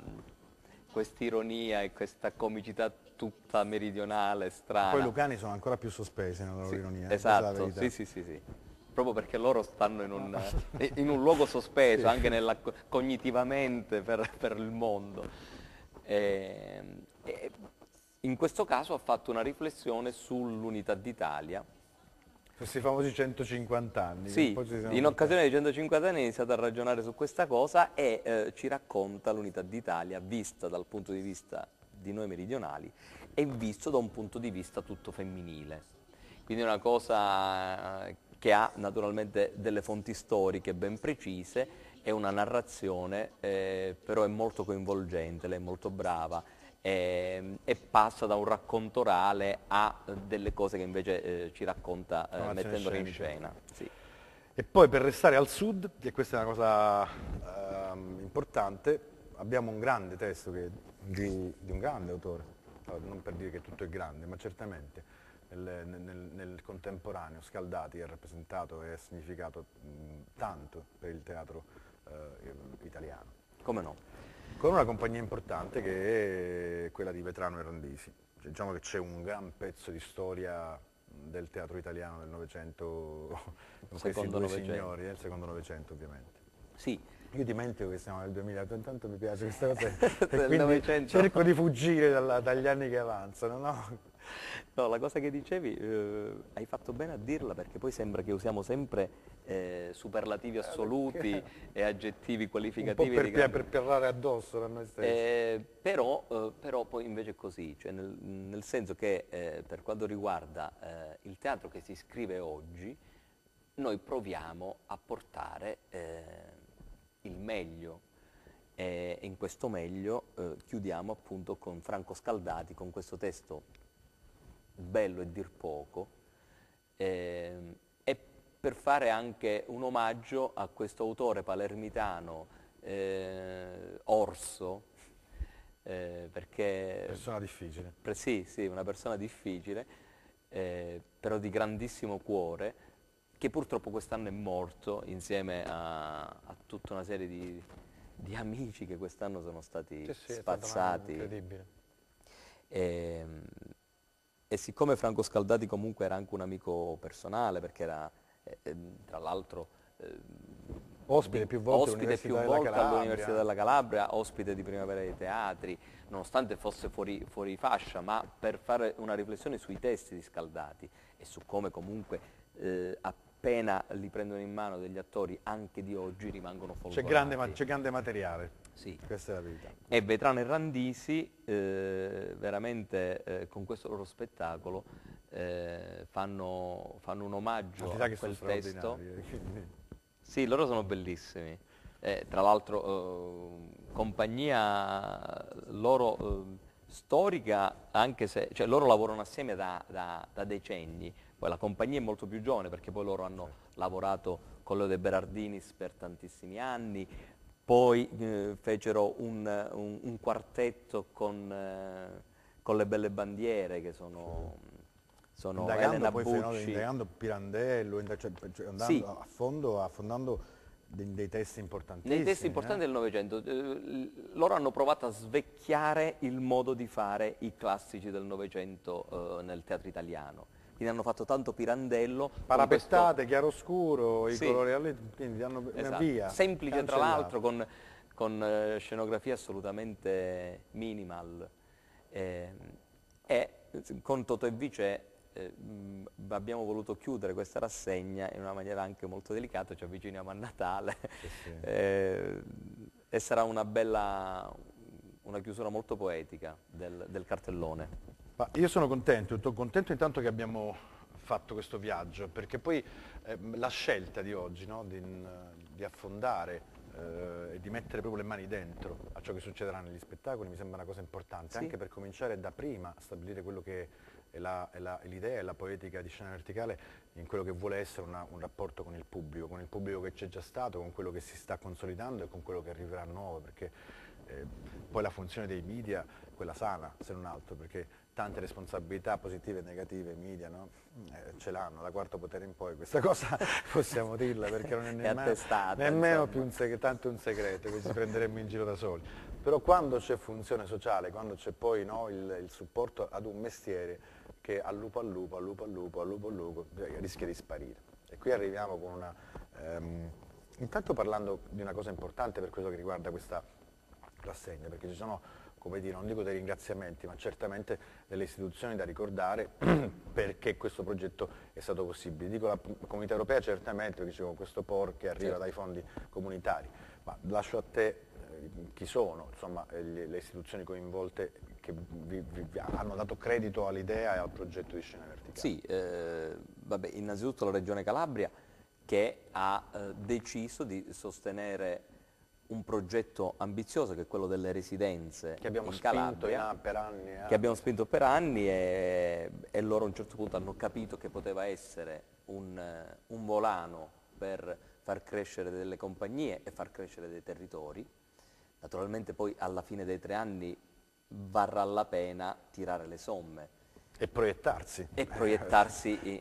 [SPEAKER 3] ironia e questa comicità tutta meridionale, strana.
[SPEAKER 2] Poi i lucani sono ancora più sospesi nella loro ironia. questa è la
[SPEAKER 3] Esatto,
[SPEAKER 2] verità.
[SPEAKER 3] sì. Proprio perché loro stanno in un luogo sospeso, anche cognitivamente per il mondo. E in questo caso ha fatto una riflessione sull'unità d'Italia.
[SPEAKER 2] Questi famosi 150 anni.
[SPEAKER 3] Sì,
[SPEAKER 2] che poi ci siamo
[SPEAKER 3] in occasione dei 150 anni ha iniziato a ragionare su questa cosa e ci racconta l'unità d'Italia vista dal punto di vista di noi meridionali e visto da un punto di vista tutto femminile. Quindi è una cosa che ha naturalmente delle fonti storiche ben precise, è una narrazione, però è molto coinvolgente, lei è molto brava e passa da un racconto orale a delle cose che invece ci racconta mettendole in scena. Sì.
[SPEAKER 2] E poi per restare al sud, e questa è una cosa importante, abbiamo un grande testo di un grande autore, non per dire che tutto è grande, ma certamente nel contemporaneo Scaldati è rappresentato e ha significato tanto per il teatro italiano.
[SPEAKER 3] Come no?
[SPEAKER 2] Con una compagnia importante che è quella di Vetrano e Randisi. Cioè, diciamo che c'è un gran pezzo di storia del teatro italiano del Novecento con questi due signori, del secondo Novecento ovviamente.
[SPEAKER 3] Sì.
[SPEAKER 2] Io dimentico che siamo nel 2000, tanto mi piace questa cosa e
[SPEAKER 3] Del
[SPEAKER 2] quindi
[SPEAKER 3] Novecento.
[SPEAKER 2] cerco di fuggire dagli anni che avanzano, no?
[SPEAKER 3] No, la cosa che dicevi, hai fatto bene a dirla perché poi sembra che usiamo sempre superlativi assoluti e aggettivi qualificativi.
[SPEAKER 2] Un po' per parlare addosso a noi stessi.
[SPEAKER 3] Però poi invece è così, cioè nel senso che per quanto riguarda il teatro che si scrive oggi, noi proviamo a portare il meglio. E in questo meglio chiudiamo appunto con Franco Scaldati, con questo testo bello e dir poco, e per fare anche un omaggio a questo autore palermitano, Orso, perché...
[SPEAKER 2] Persona difficile.
[SPEAKER 3] Sì, sì, una persona difficile, però di grandissimo cuore, che purtroppo quest'anno è morto insieme a tutta una serie di amici che quest'anno sono stati
[SPEAKER 2] Sì, sì, è stato un anno
[SPEAKER 3] spazzati.
[SPEAKER 2] incredibile.
[SPEAKER 3] E siccome Franco Scaldati comunque era anche un amico personale, perché era tra l'altro
[SPEAKER 2] Ospite più volte
[SPEAKER 3] ospite più
[SPEAKER 2] all'Università della
[SPEAKER 3] volte
[SPEAKER 2] Calabria.
[SPEAKER 3] all'Università della Calabria, ospite di Primavera dei Teatri, nonostante fosse fuori fascia, ma per fare una riflessione sui testi di Scaldati e su come comunque appena li prendono in mano degli attori anche di oggi rimangono folgorati.
[SPEAKER 2] C'è grande materiale.
[SPEAKER 3] Sì.
[SPEAKER 2] Questa è la verità.
[SPEAKER 3] E Vetrano e Randisi veramente con questo loro spettacolo fanno un omaggio
[SPEAKER 2] Quantità
[SPEAKER 3] a
[SPEAKER 2] che sono
[SPEAKER 3] quel testo.
[SPEAKER 2] straordinarie, quindi-
[SPEAKER 3] Sì, loro sono bellissimi. Tra l'altro compagnia loro storica, anche se cioè, loro lavorano assieme da decenni, poi la compagnia è molto più giovane perché poi loro hanno lavorato con Leo De Berardinis per tantissimi anni, poi fecero un quartetto con le Belle Bandiere che sono Elena
[SPEAKER 2] poi
[SPEAKER 3] Bucci.
[SPEAKER 2] indagando Pirandello, cioè andando
[SPEAKER 3] Sì.
[SPEAKER 2] a fondo, affondando dei testi importantissimi.
[SPEAKER 3] Nei testi importanti del Novecento, loro hanno provato a svecchiare il modo di fare i classici del Novecento nel teatro italiano. Quindi hanno fatto tanto Pirandello. con
[SPEAKER 2] Parapettate, chiaroscuro, i
[SPEAKER 3] Sì.
[SPEAKER 2] colori, quindi hanno
[SPEAKER 3] Esatto.
[SPEAKER 2] via.
[SPEAKER 3] Semplice tra
[SPEAKER 2] cancellato.
[SPEAKER 3] l'altro, con scenografia assolutamente minimal. E con Totò e Vicè abbiamo voluto chiudere questa rassegna in una maniera anche molto delicata, ci avviciniamo a Natale
[SPEAKER 2] sì.
[SPEAKER 3] e sarà una chiusura molto poetica del cartellone.
[SPEAKER 2] Ma io sono contento intanto che abbiamo fatto questo viaggio, perché poi la scelta di oggi, no, di affondare e di mettere proprio le mani dentro a ciò che succederà negli spettacoli mi sembra una cosa importante,
[SPEAKER 3] Sì.
[SPEAKER 2] anche per cominciare da prima a stabilire quello che è l'idea e la poetica di Scena Verticale in quello che vuole essere un rapporto con il pubblico che c'è già stato, con quello che si sta consolidando e con quello che arriverà nuovo, perché poi la funzione dei media, quella sana se non altro, perché tante responsabilità positive e negative i media, no? Ce l'hanno, da Quarto Potere in poi, questa cosa possiamo dirla perché non è
[SPEAKER 3] attestata,
[SPEAKER 2] nemmeno più tanto un segreto che ci prenderemmo in giro da soli. Però quando c'è funzione sociale, quando c'è poi no, il supporto ad un mestiere che al lupo al lupo, al lupo al lupo, al lupo al lupo, rischia di sparire. E qui arriviamo con una... intanto parlando di una cosa importante per quello che riguarda questa rassegna, perché ci sono, come dire, non dico dei ringraziamenti, ma certamente delle istituzioni da ricordare perché questo progetto è stato possibile. Dico la Comunità Europea certamente, perché c'è con questo POR che arriva dai fondi comunitari, ma lascio a te chi sono, insomma, le istituzioni coinvolte che vi hanno dato credito all'idea e al progetto di Scena Verticale.
[SPEAKER 3] Sì, vabbè, innanzitutto la Regione Calabria che ha deciso di sostenere un progetto ambizioso che è quello delle residenze
[SPEAKER 2] Che abbiamo
[SPEAKER 3] in
[SPEAKER 2] spinto
[SPEAKER 3] Calabria,
[SPEAKER 2] per anni.
[SPEAKER 3] che abbiamo spinto per anni e loro a un certo punto hanno capito che poteva essere un volano per far crescere delle compagnie e far crescere dei territori. Naturalmente poi alla fine dei 3 anni varrà la pena tirare le somme.
[SPEAKER 2] E proiettarsi.
[SPEAKER 3] E proiettarsi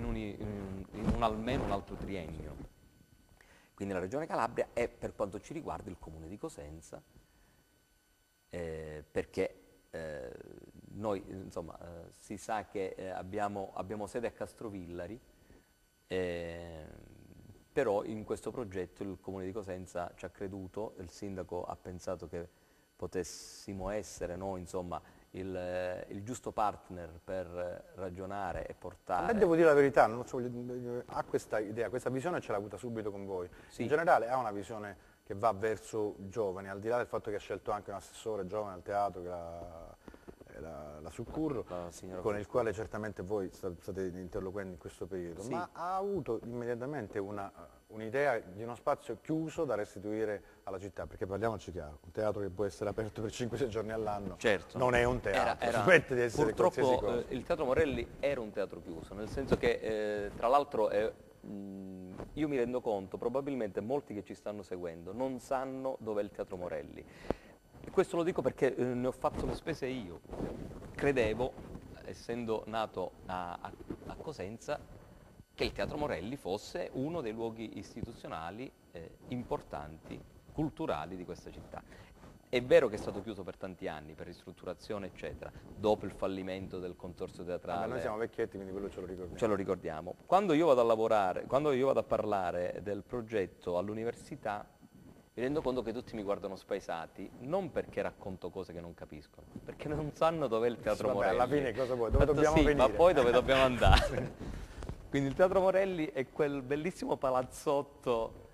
[SPEAKER 3] in almeno un altro triennio. Quindi la Regione Calabria e per quanto ci riguarda il Comune di Cosenza, perché noi insomma si sa che abbiamo sede a Castrovillari, però in questo progetto il Comune di Cosenza ci ha creduto, il sindaco ha pensato che potessimo essere noi insomma il giusto partner per ragionare e portare...
[SPEAKER 2] A me devo dire la verità, non so, ha questa idea, questa visione ce l'ha avuta subito con voi.
[SPEAKER 3] Sì.
[SPEAKER 2] In generale ha una visione che va verso i giovani, al di là del fatto che ha scelto anche un assessore giovane al teatro, che la Succurro, con il quale certamente voi state interloquendo in questo periodo,
[SPEAKER 3] Sì.
[SPEAKER 2] ma ha avuto immediatamente un'idea di uno spazio chiuso da restituire alla città, perché parliamoci chiaro, un teatro che può essere aperto per 5-6 giorni all'anno
[SPEAKER 3] Certo.
[SPEAKER 2] non è un teatro, smette di essere qualsiasi
[SPEAKER 3] purtroppo
[SPEAKER 2] cosa.
[SPEAKER 3] il Teatro Morelli era un teatro chiuso, nel senso che tra l'altro io mi rendo conto, probabilmente molti che ci stanno seguendo non sanno dov'è il Teatro Morelli. Questo lo dico perché ne ho fatto le spese io. Credevo, essendo nato a Cosenza, che il Teatro Morelli fosse uno dei luoghi istituzionali importanti, culturali di questa città. È vero che è stato chiuso per tanti anni, per ristrutturazione eccetera, dopo il fallimento del consorzio teatrale.
[SPEAKER 2] Vabbè, noi siamo vecchietti, quindi quello ce lo ricordiamo.
[SPEAKER 3] Ce lo ricordiamo. Quando io vado a lavorare, quando io vado a parlare del progetto all'università, mi rendo conto che tutti mi guardano spaesati, non perché racconto cose che non capiscono, perché non sanno dov'è il Teatro
[SPEAKER 2] Vabbè,
[SPEAKER 3] Morelli.
[SPEAKER 2] alla fine cosa vuoi? Dove
[SPEAKER 3] Tanto
[SPEAKER 2] dobbiamo
[SPEAKER 3] sì,
[SPEAKER 2] venire?
[SPEAKER 3] ma poi dove dobbiamo andare? Quindi il Teatro Morelli è quel bellissimo palazzotto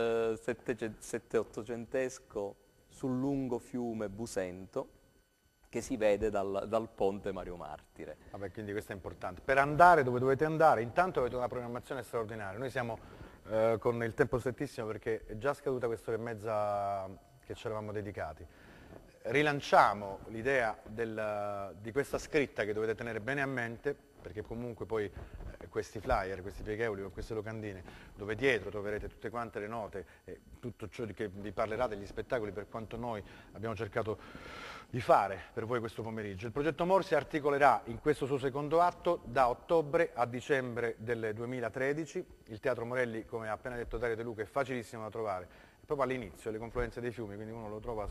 [SPEAKER 3] sette-ottocentesco sul lungo fiume Busento che si vede dal ponte Mario Martire.
[SPEAKER 2] Vabbè, quindi questo è importante. Per andare dove dovete andare, intanto avete una programmazione straordinaria. Noi siamo con il tempo strettissimo perché è già scaduta quest'ora e mezza che ci eravamo dedicati. Rilanciamo l'idea di questa scritta che dovete tenere bene a mente, perché comunque poi questi flyer, questi pieghevoli o queste locandine, dove dietro troverete tutte quante le note e tutto ciò che vi parlerà degli spettacoli per quanto noi abbiamo cercato di fare per voi questo pomeriggio. Il progetto MOR si articolerà in questo suo secondo atto da ottobre a dicembre del 2013. Il Teatro Morelli, come ha appena detto Dario De Luca, è facilissimo da trovare, è proprio all'inizio, le confluenze dei fiumi, quindi uno lo trova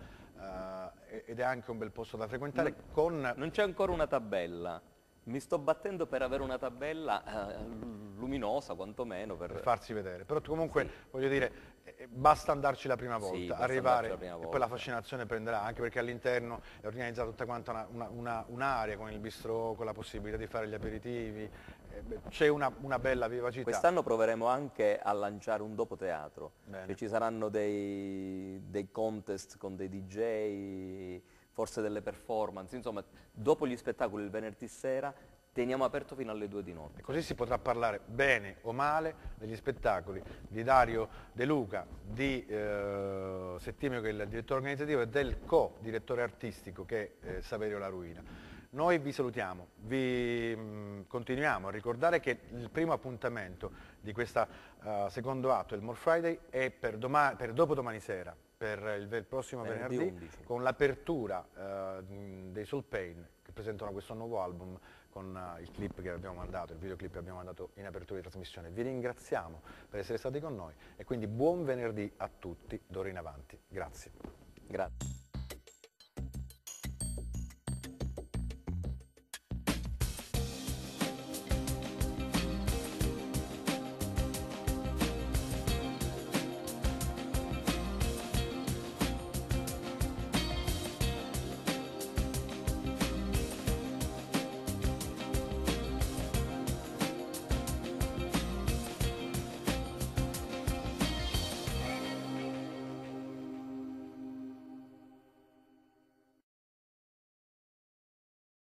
[SPEAKER 2] ed è anche un bel posto da frequentare.
[SPEAKER 3] Non c'è ancora una tabella. Mi sto battendo per avere una tabella luminosa quantomeno
[SPEAKER 2] per farsi vedere, però comunque
[SPEAKER 3] sì.
[SPEAKER 2] Voglio dire, basta andarci la prima volta,
[SPEAKER 3] Sì,
[SPEAKER 2] arrivare
[SPEAKER 3] la prima volta.
[SPEAKER 2] E poi la fascinazione prenderà, anche perché all'interno è organizzata tutta quanta un'area con il bistrò, con la possibilità di fare gli aperitivi, c'è una bella vivacità.
[SPEAKER 3] Quest'anno proveremo anche a lanciare un dopo teatro,
[SPEAKER 2] Bene.
[SPEAKER 3] ci saranno dei contest con dei DJ, forse delle performance, insomma dopo gli spettacoli il venerdì sera teniamo aperto fino alle 2 di notte.
[SPEAKER 2] E così si potrà parlare bene o male degli spettacoli di Dario De Luca, di Settimio che è il direttore organizzativo e del co-direttore artistico che è Saverio La Ruina. Noi vi salutiamo, vi continuiamo a ricordare che il primo appuntamento di questo secondo atto, il More Friday, è per dopodomani sera, per il prossimo venerdì
[SPEAKER 3] 11.
[SPEAKER 2] Con l'apertura dei Soul Pain che presentano questo nuovo album con il clip che abbiamo mandato, il videoclip che abbiamo mandato in apertura di trasmissione. Vi ringraziamo per essere stati con noi e quindi buon venerdì a tutti d'ora in avanti. Grazie.
[SPEAKER 3] Grazie.